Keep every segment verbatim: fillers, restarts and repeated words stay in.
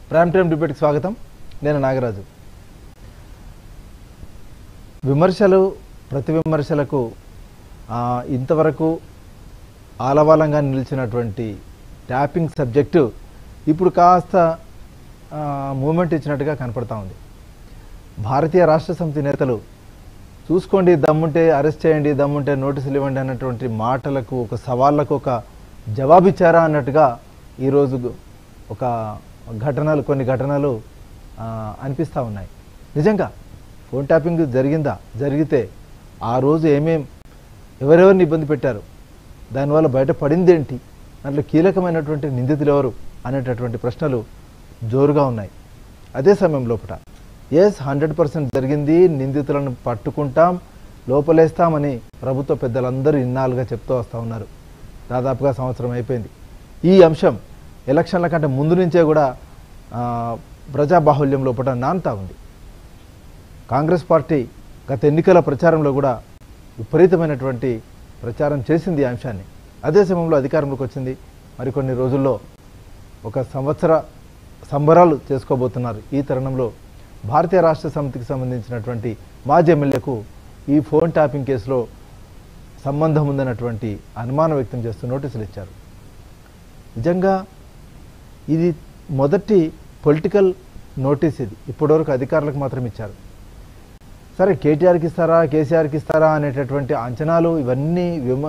Prime time డిబేట్కి స్వాగతం. నేను నాగరాజు. విమర్శలు ప్రతి విమర్శలకు ఇంతవరకు ఆలవాలంగా నిలిచినటువంటి ట్యాపింగ్ సబ్జెక్టు ఇప్పుడు కాస్త మూమెంట్ ఇచ్చినట్టుగా కనపడతా ఉంది. భారతీయ రాష్ట్ర సమితి నేతలు చూసుకోండి, దమ్ముంటే అరెస్ట్ చేయండి, దమ్ముంటే నోటీసులు ఇవ్వండి అన్నటువంటి మాటలకు ఒక సవాళ్లకు ఒక జవాబిచ్చారా అన్నట్టుగా ఈరోజు ఒక ఘటనలు కొన్ని ఘటనలు అనిపిస్తూ ఉన్నాయి. నిజంగా ఫోన్ ట్యాపింగ్ జరిగిందా, జరిగితే ఆ రోజు ఏమేం ఎవరెవరిని ఇబ్బంది పెట్టారు, దానివల్ల బయటపడింది ఏంటి, దాంట్లో కీలకమైనటువంటి నిందితులు ఎవరు అనేటటువంటి ప్రశ్నలు జోరుగా ఉన్నాయి. అదే సమయం లోపల ఎస్ హండ్రెడ్ పర్సెంట్ జరిగింది, నిందితులను పట్టుకుంటాం, లోపలేస్తామని ప్రభుత్వ పెద్దలందరూ ఇన్నాళ్ళుగా చెప్తూ వస్తూ ఉన్నారు. దాదాపుగా సంవత్సరం అయిపోయింది. ఈ అంశం ఎలక్షన్ల కంటే ముందు నుంచే కూడా ప్రజాబాహుల్యం లోపల నానుతా ఉంది. కాంగ్రెస్ పార్టీ గత ఎన్నికల ప్రచారంలో కూడా విపరీతమైనటువంటి ప్రచారం చేసింది ఈ అంశాన్ని. అదే సమయంలో అధికారంలోకి వచ్చింది. మరికొన్ని రోజుల్లో ఒక సంవత్సర సంబరాలు చేసుకోబోతున్నారు. ఈ తరుణంలో భారతీయ రాష్ట్ర సమితికి సంబంధించినటువంటి మాజీ ఎమ్మెల్యేకు ఈ ఫోన్ ట్యాపింగ్ కేసులో సంబంధం ఉందన్నటువంటి అనుమానం వ్యక్తం చేస్తూ నోటీసులు ఇచ్చారు. నిజంగా ఇది మొదటి పొలిటికల్ నోటీస్. ఇది ఇప్పటివరకు అధికారులకు మాత్రం ఇచ్చారు. సరే, కేటీఆర్కి ఇస్తారా, కేసీఆర్కి ఇస్తారా అనేటటువంటి అంచనాలు ఇవన్నీ విమ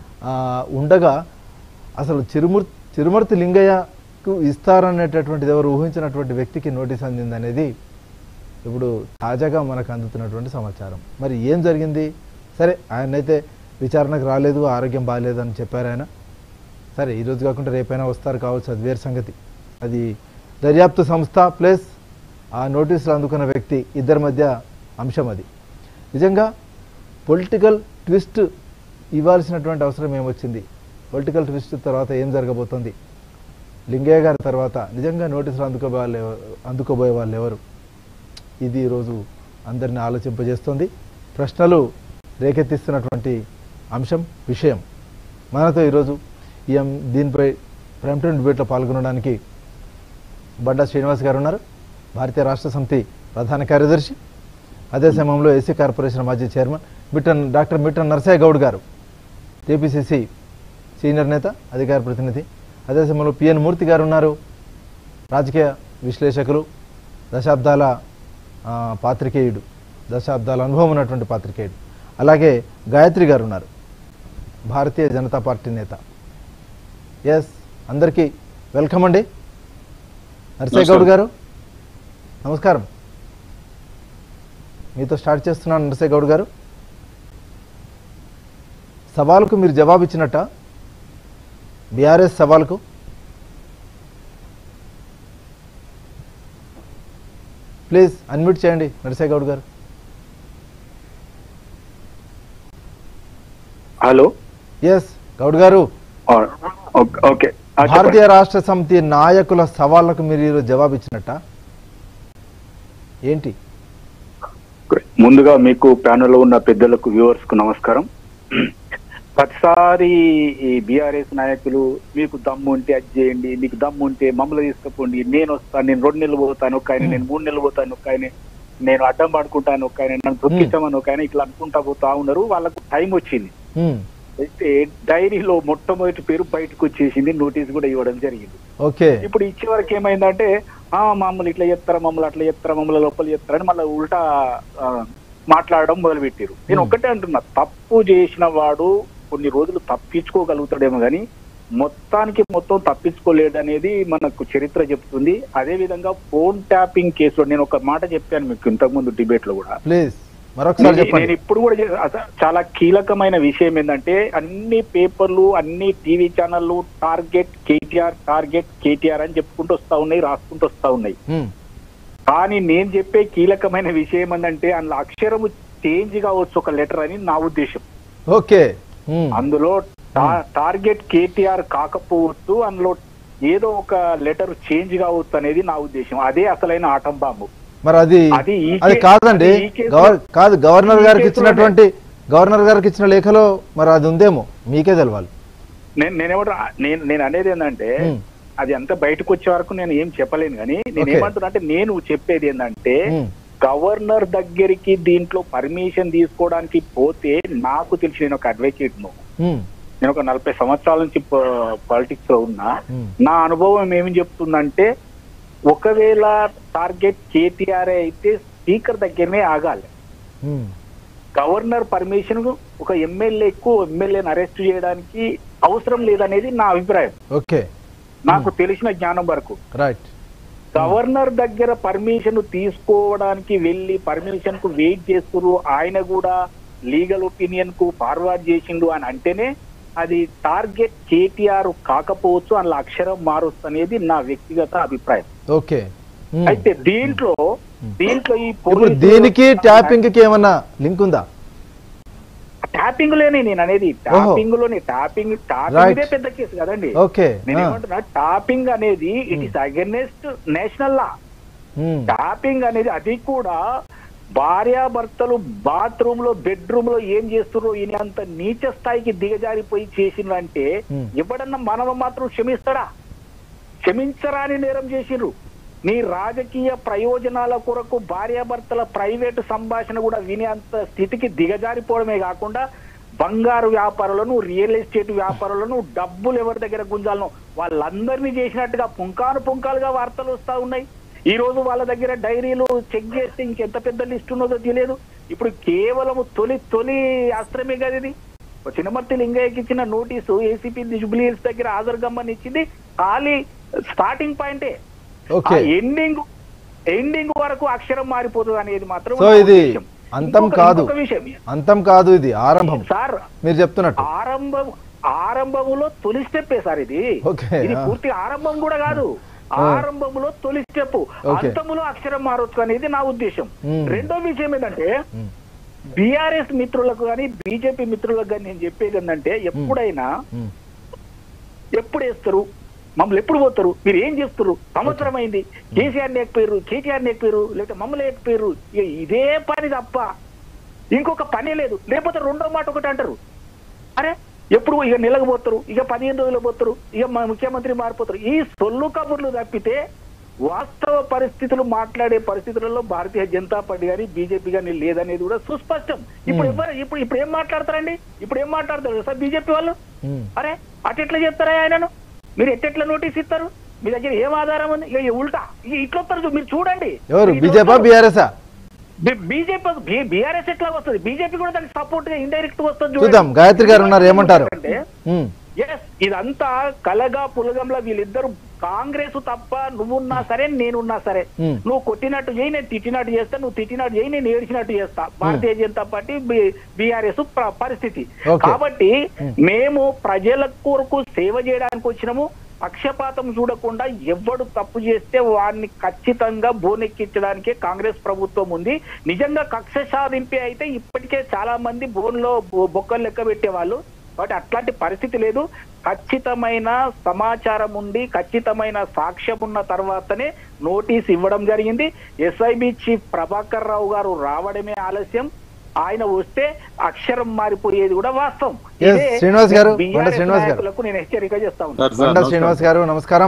ఉండగా అసలు చిరుమూర్తి చిరుమూర్తి లింగయ్యకు ఇస్తారనేటటువంటిది ఎవరు ఊహించినటువంటి వ్యక్తికి నోటీస్ అందింది అనేది ఇప్పుడు తాజాగా మనకు అందుతున్నటువంటి సమాచారం. మరి ఏం జరిగింది? సరే, ఆయనైతే విచారణకు రాలేదు, ఆరోగ్యం బాగాలేదు అని చెప్పారు ఆయన. సరే, ఈరోజు కాకుండా రేపైనా వస్తారు కావచ్చు, అది వేరు సంగతి. అది దర్యాప్తు సంస్థ ప్లస్ ఆ నోటీసులు అందుకున్న వ్యక్తి ఇద్దరి మధ్య అంశం. అది నిజంగా పొలిటికల్ ట్విస్ట్ ఇవ్వాల్సినటువంటి అవసరం ఏమొచ్చింది? పొలిటికల్ ట్విస్ట్ తర్వాత ఏం జరగబోతుంది? లింగయ్య గారి తర్వాత నిజంగా నోటీసులు అందుకోబోయే వాళ్ళు అందుకోబోయే వాళ్ళు ఎవరు? ఇది ఈరోజు అందరిని ఆలోచింపజేస్తుంది. ప్రశ్నలు రేకెత్తిస్తున్నటువంటి అంశం, విషయం. మనతో ఈరోజు ఈ దీనిపై ప్రైమ్ టైమ్ డిబేట్లో పాల్గొనడానికి బండా శ్రీనివాస్ గారు ఉన్నారు, భారతీయ రాష్ట్ర సమితి ప్రధాన కార్యదర్శి. అదే సమయంలో ఏసీ కార్పొరేషన్ మాజీ చైర్మన్ మిట్టన్ డాక్టర్ మిట్టన్ నరసయ్య గౌడ్ గారు, టీపీసీసీ సీనియర్ నేత, అధికార ప్రతినిధి. అదే సమయంలో పిఎన్ మూర్తి గారు ఉన్నారు, రాజకీయ విశ్లేషకులు, దశాబ్దాల పాత్రికేయుడు, దశాబ్దాల అనుభవం ఉన్నటువంటి పాత్రికేయుడు. అలాగే గాయత్రి గారు ఉన్నారు, భారతీయ జనతా పార్టీ నేత. ఎస్, అందరికీ వెల్కమ్ అండి. నరసయ్య గౌడ్ గారు నమస్కారం. మీతో స్టార్ట్ చేస్తున్నాను. నరసయ్య గౌడ్ గారు, సవాలుకు మీరు జవాబు ఇచ్చినట్ట? బీఆర్ఎస్ సవాలుకు ప్లీజ్ అన్మ్యూట్ చేయండి నరసయ్య గౌడ్ గారు. హలో. ఎస్ గౌడ్ గారు, ఓకే. భారతీయ రాష్ట్ర సమితి నాయకుల సవాళ్లకు మీరు జవాబు ఇచ్చినట్ట? ఏంటి? ముందుగా మీకు ప్యానెల్లో ఉన్న పెద్దలకు, వ్యూవర్స్ కు నమస్కారం. ప్రతిసారి ఈ బీఆర్ఎస్ నాయకులు మీకు దమ్ము ఉంటే అది చేయండి, మీకు దమ్ము ఉంటే మమ్మల్ని తీసుకుపోండి, నేను వస్తాను, నేను రెండు నెలలు పోతాను, ఒక ఆయన నేను మూడు నెలలు పోతాను, ఒక ఆయన నేను అడ్డం పడుకుంటాను, ఒక ఆయన నన్ను దొరికించామని ఒక ఆయన ఇట్లా అనుకుంటా పోతా ఉన్నారు. వాళ్ళకు టైం వచ్చింది. అయితే డైరీలో మొట్టమొదటి పేరు బయటకు వచ్చేసింది, నోటీస్ కూడా ఇవ్వడం జరిగింది. ఓకే. ఇప్పుడు ఇచ్చే వరకు ఏమైందంటే ఆ మమ్మల్ని ఇట్లా చెప్తారా, మమ్మల్ని అట్లా చెప్తారా, మమ్మల్ని లోపల చెప్తారని మళ్ళీ ఉల్టా మాట్లాడడం మొదలుపెట్టారు. నేను ఒక్కటే అంటున్నా, తప్పు చేసిన వాడు కొన్ని రోజులు తప్పించుకోగలుగుతాడేమో కానీ మొత్తానికి మొత్తం తప్పించుకోలేడు అనేది మనకు చరిత్ర చెప్తుంది. అదే విధంగా ఫోన్ ట్యాపింగ్ కేసులో నేను ఒక మాట చెప్పాను మీకు ఇంతకు ముందు డిబేట్ లో కూడా. ప్లీజ్ మరొకసారి చెప్పండి. నేను ఇప్పుడు కూడా చాలా కీలకమైన విషయం ఏంటంటే, అన్ని పేపర్లు, అన్ని టీవీ ఛానళ్లు టార్గెట్ కేటీఆర్, టార్గెట్ కేటీఆర్ అని చెప్పుకుంటూ వస్తా ఉన్నాయి, రాసుకుంటూ వస్తా ఉన్నాయి. కానీ నేను చెప్పే కీలకమైన విషయం ఏంటంటే, అందులో అక్షరము చేంజ్ కావచ్చు ఒక లెటర్ అని నా ఉద్దేశం. ఓకే. అందులో టార్గెట్ కేటీఆర్ కాకపోవచ్చు, అందులో ఏదో ఒక లెటర్ చేంజ్ కావచ్చు అనేది నా ఉద్దేశం. అదే అసలైన ఆటం బాంబు. మరి అది అది కాదండి, కాదు గవర్నర్ గారికి ఇచ్చినటువంటి గవర్నర్ గారికి ఇచ్చిన లేఖలో మరి అది ఉందేమో, మీకే తెలవాలి. నేను నేనేమంటా నేను నేను అనేది ఏంటంటే, అది అంతా బయటకు వచ్చే వరకు నేను ఏం చెప్పలేను కానీ నేను ఏమంటున్నా అంటే నేను చెప్పేది ఏంటంటే గవర్నర్ దగ్గరికి దీంట్లో పర్మిషన్ తీసుకోవడానికి పోతే నాకు తెలిసి నేను ఒక అడ్వకేట్ ను నేను ఒక నలభై సంవత్సరాల నుంచి పాలిటిక్స్ లో ఉన్నా. నా అనుభవం ఏమి చెప్తుందంటే ఒకవేళ టార్గెట్ కేటీఆర్ అయితే స్పీకర్ దగ్గరనే ఆగాలి. గవర్నర్ పర్మిషన్ ఒక ఎమ్మెల్యేకు ఎమ్మెల్యేని అరెస్ట్ చేయడానికి అవసరం లేదనేది నా అభిప్రాయం. ఓకే, నాకు తెలిసిన జ్ఞానం వరకు రైట్. గవర్నర్ దగ్గర పర్మిషన్ తీసుకోవడానికి వెళ్ళి పర్మిషన్ కు వెయిట్ చేస్తున్నారు, ఆయన కూడా లీగల్ ఒపీనియన్ కు ఫార్వర్డ్ చేసిండు అని అంటేనే అది టార్గెట్ కేటీఆర్ కాకపోవచ్చు, అందులో అక్షరం మారొచ్చు అనేది నా వ్యక్తిగత అభిప్రాయం. ఓకే, అయితే దీంట్లో దీంట్లో ఈ దీనికి ట్యాపింగ్ కి ఏమన్నా లింక్ ఉందా? ట్యాపింగ్ లోనే నేను అనేది ట్యాపింగ్ లోనే ట్యాపింగ్ ట్యాపింగ్ పెద్ద కేసు కదండి. నేను ఏమంటున్నా టాపింగ్ అనేది it is against national law. Tapping అనేది అది కూడా భార్యాభర్తలు బాత్రూమ్ లో బెడ్రూమ్ లో ఏం చేస్తున్నారు ఈయనంత నీచ స్థాయికి దిగజారిపోయి చేసిండ్రంటే ఎవడన్నా మనవ మాత్రం క్షమిస్తాడా? క్షమించరాని నేరం చేసిండ్రు. నీ రాజకీయ ప్రయోజనాల కొరకు భార్యాభర్తల ప్రైవేటు సంభాషణ కూడా వినేంత స్థితికి దిగజారిపోవడమే కాకుండా బంగారు వ్యాపారులను, రియల్ ఎస్టేట్ వ్యాపారులను, డబ్బులు ఎవరి దగ్గర గుంజాలను వాళ్ళందరినీ చేసినట్టుగా పుంకాను పుంకాలుగా వార్తలు వస్తా ఉన్నాయి. ఈ రోజు వాళ్ళ దగ్గర డైరీలు చెక్ చేస్తే ఇంకెంత పెద్ద లిస్ట్ ఉన్నదో తెలియదు. ఇప్పుడు కేవలం తొలి తొలి అస్త్రమే కదా ఇది. చిన్నమర్తి లింగయ్యకి ఇచ్చిన నోటీసు ఏసీపీ జుబ్లీ హిల్స్ దగ్గర హాజరు గమ్మని ఇచ్చింది ఖాళీ స్టార్టింగ్ పాయింటే. ఎండింగ్ ఎండింగ్ వరకు అక్షరం మారిపోతుంది అనేది మాత్రం ఇది అంతం కాదు, అంతం కాదు, ఇది ఆరంభం సార్. మీరు చెప్తున్నట్టు ఆరంభం ఆరంభంలో తొలి స్టెప్పే సార్ ఇది. ఇది పూర్తి ఆరంభం కూడా కాదు, ఆరంభంలో తొలి స్టెప్, అంతములో అక్షరం మారొచ్చు అనేది నా ఉద్దేశం. రెండో విషయం ఏంటంటే బీఆర్ఎస్ మిత్రులకు కానీ బీజేపీ మిత్రులకు కానీ నేను చెప్పేది ఏంటంటే ఎప్పుడైనా ఎప్పుడు వేస్తారు మమ్మల్ని ఎప్పుడు పోతారు, మీరు ఏం చేస్తారు, సంవత్సరం అయింది, కేసీఆర్ నేకపోయారు, కేటీఆర్ నేకపోయారు, లేకపోతే మమ్మల్ని లేకపోయారు, ఇక ఇదే పని తప్ప ఇంకొక పనే లేదు. లేకపోతే రెండో మాట ఒకటి అంటారు, అరే ఎప్పుడు ఇక నెలకు పోతారు, ఇక పదిహేను రోజులు పోతారు, ఇక మా ముఖ్యమంత్రి మారిపోతారు. ఈ సొల్లు కబుర్లు తప్పితే వాస్తవ పరిస్థితులు మాట్లాడే పరిస్థితులలో భారతీయ జనతా పార్టీ కానీ బీజేపీ కానీ లేదనేది కూడా సుస్పష్టం. ఇప్పుడు ఎవరు ఇప్పుడు ఇప్పుడు ఏం మాట్లాడతారండి? ఇప్పుడు ఏం మాట్లాడతారు సార్ బీజేపీ వాళ్ళు? అరే అటెట్లా చెప్తారా ఆయనను? మీరు ఎట్టెట్లా నోటీస్ ఇస్తారు? మీ దగ్గర ఏం ఆధారం ఉంది? ఇక ఉల్టా ఇక ఇట్లా వస్తారు మీరు చూడండి. బీజేపీ బీజేపీ బీఆర్ఎస్ ఎట్లా వస్తుంది? బీజేపీ కూడా దానికి సపోర్ట్ గా ఇండైరెక్ట్ వస్తుంది. చూద్దాం గాయత్రి గారు ఉన్నారు, ఏమంటారు? ఎస్, ఇదంతా కలగా పులగంలా వీళ్ళిద్దరు కాంగ్రెస్ తప్ప నువ్వున్నా సరే నేనున్నా సరే, నువ్వు కొట్టినట్టు చేయి, నేను తిట్టినట్టు చేస్తా, నువ్వు తిట్టినట్టు చేయి, నేను ఏడిచినట్టు చేస్తా. భారతీయ జనతా పార్టీ బీఆర్ఎస్ పరిస్థితి. కాబట్టి మేము ప్రజల కొరకు సేవ చేయడానికి వచ్చినాము. పక్షపాతం చూడకుండా ఎవడు తప్పు చేస్తే వాడిని ఖచ్చితంగా బోనెక్కించడానికే కాంగ్రెస్ ప్రభుత్వం ఉంది. నిజంగా కక్ష సాధింపే అయితే ఇప్పటికే చాలా మంది బోన్లో బొక్కలు లెక్క పెట్టేవాళ్ళు. కాబట్టి అట్లాంటి పరిస్థితి లేదు. ఖచ్చితమైన సమాచారం ఉండి ఖచ్చితమైన సాక్ష్యం ఉన్న తర్వాతనే నోటీస్ ఇవ్వడం జరిగింది. ఎస్ఐబి చీఫ్ ప్రభాకర్ రావు గారు రావడమే ఆలస్యం. ఆయన వస్తే అక్షరం మారిపోయేది కూడా వాస్తవం. శ్రీనివాస్ గారు, నేను హెచ్చరిక చేస్తా ఉన్నాను. శ్రీనివాస్ గారు నమస్కారం.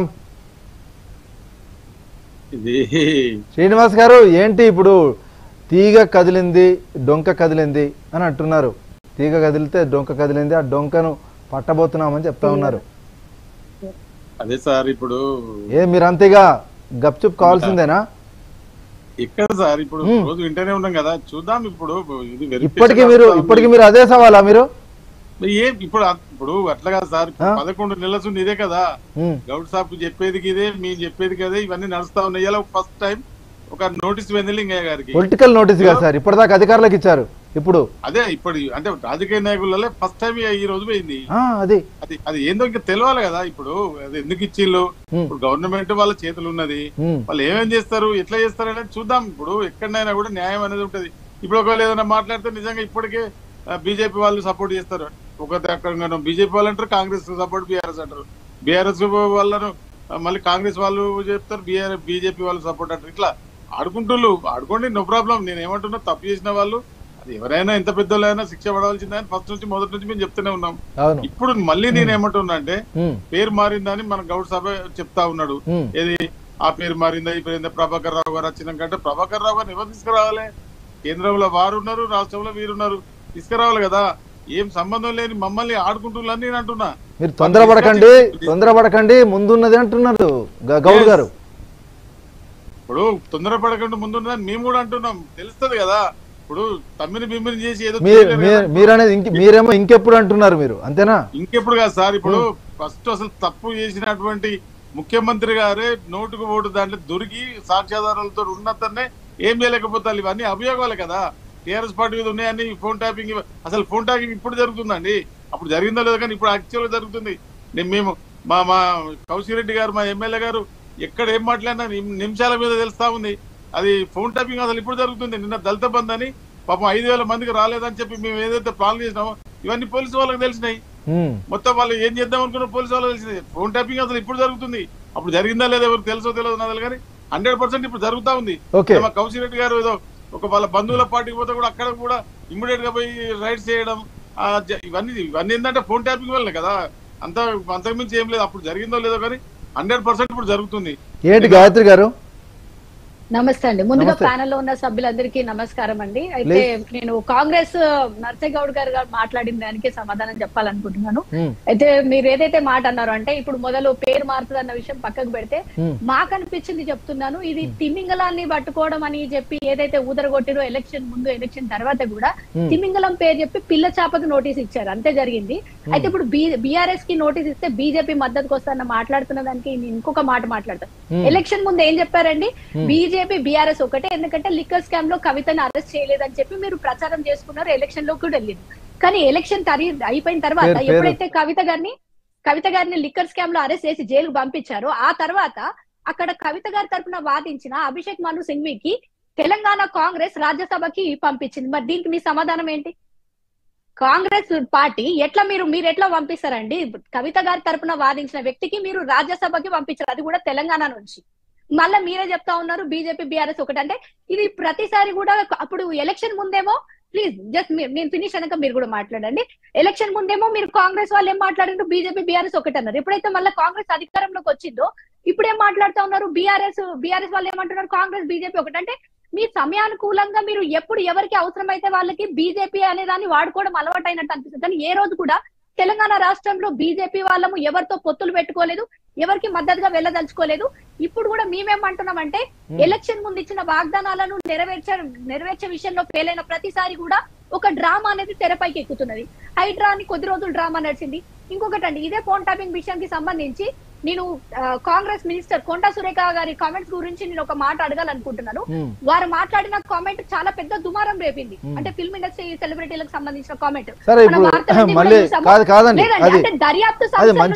శ్రీనివాస్ గారు, ఏంటి ఇప్పుడు తీగ కదిలింది డొంక కదిలింది అని అంటున్నారు. తీగ కదిలితే డొంక కదిలింది, ఆ డొంకను పట్టబోతున్నామని చెప్తా ఉన్నారు. అదే సార్, ఇప్పుడు ఏ మీరంతేగా గప్చుప్ కావాల్సిందేనా? ఇక్కడ సార్ ఇప్పుడు రోజు వింటూనే ఉన్నాం కదా, చూద్దాం. ఇప్పుడు ఇప్పటికి మీరు ఇప్పటికి మీరు అదే సవాలా మీరు? ఏం ఇప్పుడు ఇప్పుడు అట్లా కదా సార్, పదకొండు నెలల నుండి ఇదే కదా, గౌడ్ సాబ్ చెప్పేది ఇదే, మేము చెప్పేది కదా, ఇవన్నీ నడుస్తా ఉన్నాయి. ఇలా ఫస్ట్ టైం ఒక నోటీస్ వెందలింగయ్య గారికి, పొలిటికల్ నోటీస్ కదా సార్, ఇప్పటిదాకా అధికారులకు ఇచ్చారు. ఇప్పుడు అదే ఇప్పుడు అంటే రాజకీయ నాయకులలో ఫస్ట్ టైం ఈ రోజు పోయింది. అది అది అది ఏందో ఇంకా తెలియాలి కదా. ఇప్పుడు అది ఎందుకు ఇచ్చిళ్ళు, ఇప్పుడు గవర్నమెంట్ వాళ్ళ చేతులు ఉన్నది, వాళ్ళు ఏమేం చేస్తారు, ఎట్లా చేస్తారు అనేది చూద్దాం. ఇప్పుడు ఎక్కడైనా కూడా న్యాయం అనేది ఉంటది. ఇప్పుడు ఒకవేళ ఏదైనా మాట్లాడితే నిజంగా ఇప్పటికే బీజేపీ వాళ్ళు సపోర్ట్ చేస్తారు. ఒక బీజేపీ వాళ్ళు అంటారు, కాంగ్రెస్ సపోర్ట్ బీఆర్ఎస్ అంటారు, బీఆర్ఎస్ వాళ్ళను మళ్ళీ కాంగ్రెస్ వాళ్ళు చెప్తారు, బీఆర్ బీజేపీ వాళ్ళు సపోర్ట్ అంటారు. ఇట్లా ఆడుకుంటుళ్ళు ఆడుకోండి, నో ప్రాబ్లం. నేను ఏమంటున్నా, తప్పు చేసిన వాళ్ళు ఎవరైనా ఎంత పెద్దోళ్ళైనా శిక్ష పడవలసిందని ఫస్ట్ నుంచి మొదటి నుంచి మేము చెప్తూనే ఉన్నాం. ఇప్పుడు మళ్ళీ నేను ఏమంటున్నా అంటే పేరు మారిందని మన గౌడ్ సభ చెప్తా ఉన్నాడు. ఏది ఆ పేరు మారిందా ఈ పేరు ప్రభాకర్ రావు గారు వచ్చినాకంటే ప్రభాకర్ రావు గారిని ఎవరు తీసుకురావాలి? కేంద్రంలో వారు ఉన్నారు, రాష్ట్రంలో వీరున్నారు, తీసుకురావాలి కదా. ఏం సంబంధం లేని మమ్మల్ని ఆడుకుంటున్నారని నేను అంటున్నా. మీరు తొందరపడకండి తొందరపడకండి ముందున్నది అంటున్నారు గౌడ్ గారు. ఇప్పుడు తొందరపడకండి ముందున్నదని మేము కూడా అంటున్నాం, తెలుస్తుంది కదా. ఇప్పుడు తమ్మిని బిమ్మిని చేసి ఏదో మీరనేది మీరేమో ఇంకెప్పుడు అంటున్నారు మీరు, అంతేనా? ఇంకెప్పుడు కాదు సార్. ఇప్పుడు ఫస్ట్ అసలు తప్పు చేసినటువంటి ముఖ్యమంత్రి గారే నోటుకు ఓటు దాంట్లో దొరికి సాక్ష్యాధారాలతో ఉన్నతనే ఏం చేయలేకపోతారు. ఇవన్నీ అభియోగాలు కదా. టీఆర్ఎస్ పార్టీ మీద ఉన్నాయని ఫోన్ ట్యాపింగ్, అసలు ఫోన్ ట్యాపింగ్ ఇప్పుడు జరుగుతుందండి. అప్పుడు జరిగిందో లేదో కానీ ఇప్పుడు యాక్చువల్గా జరుగుతుంది. నేను మేము మా మా కౌశిక్ రెడ్డి గారు మా ఎమ్మెల్యే గారు ఎక్కడ ఏం మాట్లాడినా నిమిషాల మీద తెలుస్తా ఉంది. అది ఫోన్ ట్యాపింగ్ అసలు ఇప్పుడు జరుగుతుంది. నిన్న దళిత బంధు అని పాపం ఐదు వేల మందికి రాలేదని చెప్పి మేము ఏదైతే ప్లాన్ చేసినామో ఇవన్నీ పోలీసు వాళ్ళకి తెలిసినాయి. మొత్తం వాళ్ళు ఏం చేద్దాం అనుకున్న పోలీసు వాళ్ళకి తెలిసినాయి. ఫోన్ ట్యాపింగ్ అసలు ఇప్పుడు జరుగుతుంది. అప్పుడు జరిగిందా లేదా ఎవరికి తెలుసో తెలియదు నాది కానీ హండ్రెడ్ పర్సెంట్ ఇప్పుడు జరుగుతా ఉంది. మా కౌశిక్ రెడ్డి గారు ఏదో ఒక వాళ్ళ బంధువుల పార్టీకి పోతే కూడా అక్కడ కూడా ఇమ్మీడియట్ గా పోయి రైడ్స్ చేయడం ఇవన్నీ ఇవన్నీ ఏంటంటే ఫోన్ ట్యాపింగ్ వల్లనే కదా. అంత అంతకుమించి ఏం లేదు. అప్పుడు జరిగిందో లేదో కానీ హండ్రెడ్ పర్సెంట్ ఇప్పుడు జరుగుతుంది. ఏంటి గాయత్రి గారు? నమస్తే అండి. ముందుగా ప్యానెల్ లో ఉన్న సభ్యులందరికీ నమస్కారం అండి. అయితే నేను కాంగ్రెస్ నర్సగౌడ్ గారు మాట్లాడిన దానికి సమాధానం చెప్పాలనుకుంటున్నాను. అయితే మీరు ఏదైతే మాట అన్నారో అంటే ఇప్పుడు మొదలు పేరు మారుతుంది అన్న విషయం పక్కకు పెడితే మాకు అనిపించింది చెప్తున్నాను. ఇది తిమింగలాన్ని పట్టుకోవడం అని చెప్పి ఏదైతే ఊదరగొట్టిరో ఎలక్షన్ ముందు ఎలక్షన్ తర్వాత కూడా తిమింగలం పేరు చెప్పి పిల్ల చేపకి నోటీస్ ఇచ్చారు, అంతే జరిగింది. అయితే ఇప్పుడు బీఆర్ఎస్ కి నోటీస్ ఇస్తే బీజేపీ మద్దతుకు వస్తారన్న మాట్లాడుతున్న దానికి ఇంకొక మాట మాట్లాడతాను. ఎలక్షన్ ముందు ఏం చెప్పారండి? బీజేపీ బీజేపీ బీఆర్ఎస్ ఒకటే, ఎందుకంటే లిక్కర్ స్కామ్ లో కవితను అరెస్ట్ చేయలేదని చెప్పి మీరు ప్రచారం చేసుకున్నారు, ఎలక్షన్ లో కూడా వెళ్ళింది. కానీ ఎలక్షన్ అయిపోయిన తర్వాత ఎప్పుడైతే కవిత గారిని కవిత గారిని లిక్కర్ స్కామ్ లో అరెస్ట్ చేసి జైలుకు పంపించారో ఆ తర్వాత అక్కడ కవిత గారి తరఫున వాదించిన అభిషేక్ మను సింఘ్వికి తెలంగాణ కాంగ్రెస్ రాజ్యసభకి పంపించింది. మరి దీనికి మీ సమాధానం ఏంటి? కాంగ్రెస్ పార్టీ ఎట్లా మీరు మీరు ఎట్లా పంపిస్తారండి? కవిత గారి తరఫున వాదించిన వ్యక్తికి మీరు రాజ్యసభకి పంపించారు, అది కూడా తెలంగాణ నుంచి. మళ్ళీ మీరే చెప్తా ఉన్నారు బీజేపీ బీఆర్ఎస్ ఒకటి. అంటే ఇది ప్రతిసారి కూడా అప్పుడు ఎలక్షన్ ముందేమో ప్లీజ్ జస్ట్ నేను ఫినిష్ అనక మీరు కూడా మాట్లాడండి. ఎలక్షన్ ముందేమో మీరు కాంగ్రెస్ వాళ్ళు ఏం మాట్లాడారు? బీజేపీ బీఆర్ఎస్ ఒకటి అన్నారు. ఎప్పుడైతే మళ్ళీ కాంగ్రెస్ అధికారంలోకి వచ్చిందో ఇప్పుడు ఏం మాట్లాడుతూ ఉన్నారు? బీఆర్ఎస్ బీఆర్ఎస్ వాళ్ళు ఏమంటున్నారు? కాంగ్రెస్ బీజేపీ ఒకటి. అంటే మీ సమయానుకూలంగా మీరు ఎప్పుడు ఎవరికి అవసరమైతే వాళ్ళకి బీజేపీ అనే దాన్ని వాడుకోవడం అలవాటు అయినట్టు అనిపిస్తుంది. కానీ ఏ రోజు కూడా తెలంగాణ రాష్ట్రంలో బీజేపీ వాళ్ళము ఎవరితో పొత్తులు పెట్టుకోలేదు, ఎవరికి మద్దతుగా వెళ్ళదలుచుకోలేదు. ఇప్పుడు కూడా మేమేమంటున్నామంటే ఎలక్షన్ ముందు ఇచ్చిన వాగ్దానాలను నెరవేర్చ నెరవేర్చే విషయంలో ఫెయిల్ అయిన ప్రతిసారి కూడా ఒక డ్రామా అనేది తెరపైకి ఎక్కుతున్నది. హైడ్రా అని కొద్ది రోజులు డ్రామా నడిచింది. ఇంకొకటి అండి, ఇదే ఫోన్ ట్యాపింగ్ విషయానికి సంబంధించి నేను కాంగ్రెస్ మినిస్టర్ కొండా సురేఖ గారి కామెంట్స్ గురించి నేను ఒక మాట అడగాలనుకుంటున్నాను. వారు మాట్లాడిన కామెంట్ చాలా పెద్ద దుమారం రేపింది. అంటే ఫిల్మ్ ఇండస్ట్రీ సెలబ్రిటీలకు సంబంధించిన కామెంట్. దర్యాప్తు